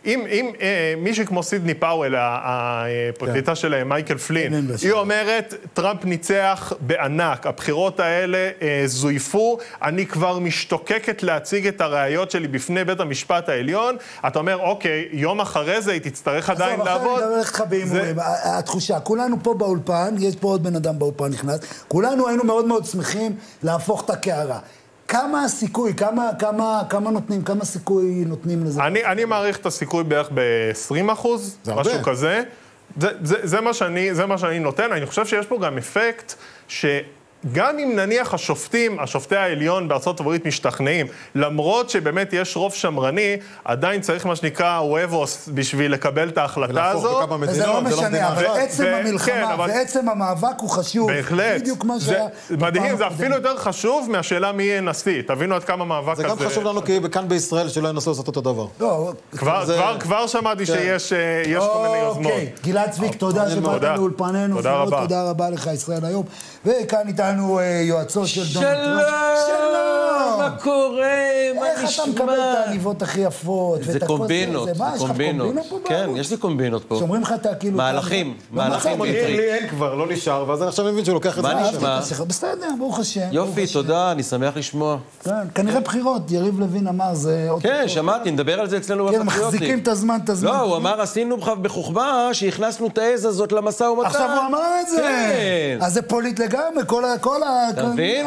אם, אם אה, מישהי כמו סידני פאוול, הפרקליטה של מייקל פלין, היא אומרת, טראמפ ניצח בענק, הבחירות האלה אה, זויפו, אני כבר משתוקקת להציג את הראיות שלי בפני בית המשפט העליון, אתה אומר, אוקיי, יום אחרי זה היא תצטרך עדיין לעבוד. אני אומר לך בהימורים, התחושה, כולנו פה באולפן, יש פה עוד בן אדם באולפן נכנס, כולנו היינו מאוד מאוד שמחים להפוך את הקערה. כמה הסיכוי, כמה, כמה, כמה נותנים, כמה סיכוי נותנים לזה? אני, אני מעריך את הסיכוי בערך ב-עשרים אחוז, משהו הרבה. כזה. זה, זה, זה מה שאני, זה מה שאני נותן. אני חושב שיש פה גם אפקט ש... גם אם נניח השופטים, השופטי העליון בארצות הברית משתכנעים, למרות שבאמת יש רוב שמרני, עדיין צריך מה שנקרא וובוס בשביל לקבל את ההחלטה הזו. וזה לא משנה, אבל עצם המלחמה ועצם המאבק הוא חשוב. בהחלט. בדיוק מה שהיה... מדהים, זה אפילו יותר חשוב מהשאלה מי יהיה נשיא. תבינו עד כמה מאבק הזה... זה גם חשוב לנו כי כאן בישראל שלא ינסו לעשות אותו דבר. כבר שמעתי שיש כל מיני יוזמות. גלעד צביק, תודה שבאת לאולפנינו. תודה רבה לך, ישראל היום. וכאן איתנו יועצו של דונלד טראמפ. שלום! מה קורה? מה נשמע? איך אתה מקבל את העניבות הכי יפות? זה קומבינות, זה קומבינות. כן, יש לי קומבינות פה. שאומרים לך אתה כאילו... מהלכים, מהלכים. לי אין כבר, לא נשאר, ואז אני עכשיו מבין שהוא לוקח את זה. מה נשמע? בסדר, ברוך השם. יופי, תודה, אני שמח לשמוע. כנראה בחירות, יריב לוין אמר, זה... כן, שמעתי, נדבר על זה אצלנו בפטריוטים. כן, מחזיקים את הזמן, את הזמן. לא, הוא אמר, עשינו בחוכמה שהכנסנו את העז הזאת למשא ומתן. עכשיו הוא אמר את זה. אז זה פוליט לגמרי, כל ה... תבין?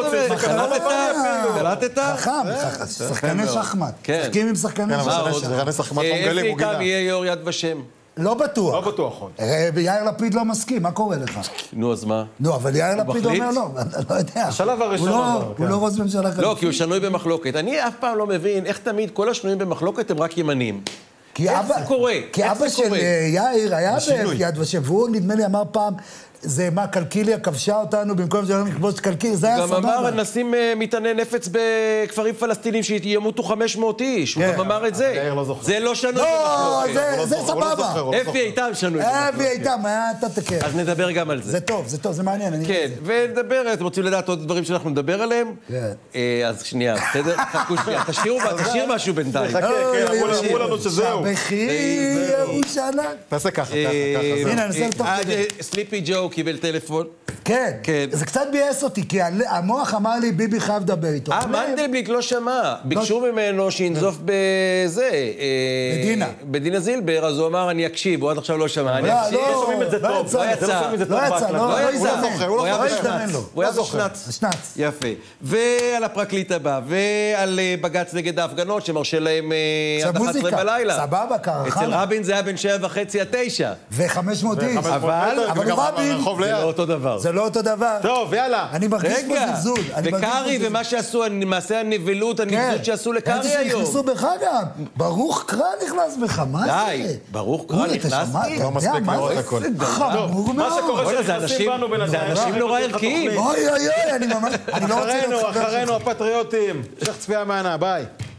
קלטת? חכם, שחקני שחמט. שחקים עם שחקני שחמט. אפי איתם יהיה יו"ר יד ושם. לא בטוח. לא בטוח. יאיר לפיד לא מסכים, מה קורה לך? נו, אז מה? נו, אבל יאיר לפיד אומר לא, לא יודע. השלב הראשון. הוא לא ראש ממשלה חליפי. לא, כי הוא שנוי במחלוקת. אני אף פעם לא מבין איך תמיד כל השנויים במחלוקת הם רק ימנים. איך זה קורה? כי אבא של יאיר היה ביד ושם, והוא נדמה לי אמר פעם, זה מה, קלקיליה כבשה אותנו במקום זה לכבוש קלקיליה, זה היה סבבה. גם אמר, נשים מטעני נפץ בכפרים פלסטינים שימותו חמש מאות איש, הוא גם אמר את זה. זה לא שנוי במחלוקת. לא, זה סבבה. אפי איתם שנוי במחלוקת. אפי איתם, אתה תקר. אז נדבר גם על זה. זה טוב, זה טוב, זה מעניין. כן, ונדבר, אתם רוצים לדעת עוד דברים שאנחנו נדבר עליהם? כן. אז שנייה, בסדר? חכו שנייה, תשאיר משהו בינתיים. חכה, אמרו לנו שזהו. שבחי ירושלים. תעשה ככה, ככה. הנה, ננסה לתוך כדי. סליפי ג'ו קיבל טלפון. כן, זה קצת ביאס אותי, כי המוח אמר לי, ביבי חייב לדבר איתו. אה, מנדלבליט לא שמע. ביקשו ממנו שינזוף בזה. בדינה. בדינה זילבר, אז הוא אמר, אני אקשיב, הוא עד עכשיו לא שמע. אני אקשיב. לא, שומעים את זה טוב. לא יצא, לא יצא, לא יזדמן. הוא היה בשנץ. הוא היה בשנץ. בשנץ. יפה. ועל הפרקליט הבא, ועל בג"ץ נגד ההפגנות, שמרשה להם עד אחת עשרה בלילה. סבבה, קרחנה. אצל רבין זה היה בין שבע וחצי עד תשע. וחמש מאות איש. אבל רבין... זה לא אותו דבר. זה לא אותו דבר. טוב, יאללה. אני מרגיש פה זלזול. וקרי ומה שעשו, מעשה הנבלות, הנבזות שעשו לקרי היום. נכנסו בך גם. ברוך קרא נכנס בך, מה זה? די, ברוך קרא נכנסתי. לא מספיק לראות הכל. חמור מאוד. מה שקורה שנכנסים בנו בינתיים. זה אנשים נורא ערכיים. אוי אוי אוי, אני ממש... אחרינו, אחרינו הפטריוטים. שך צפייה מענה, ביי.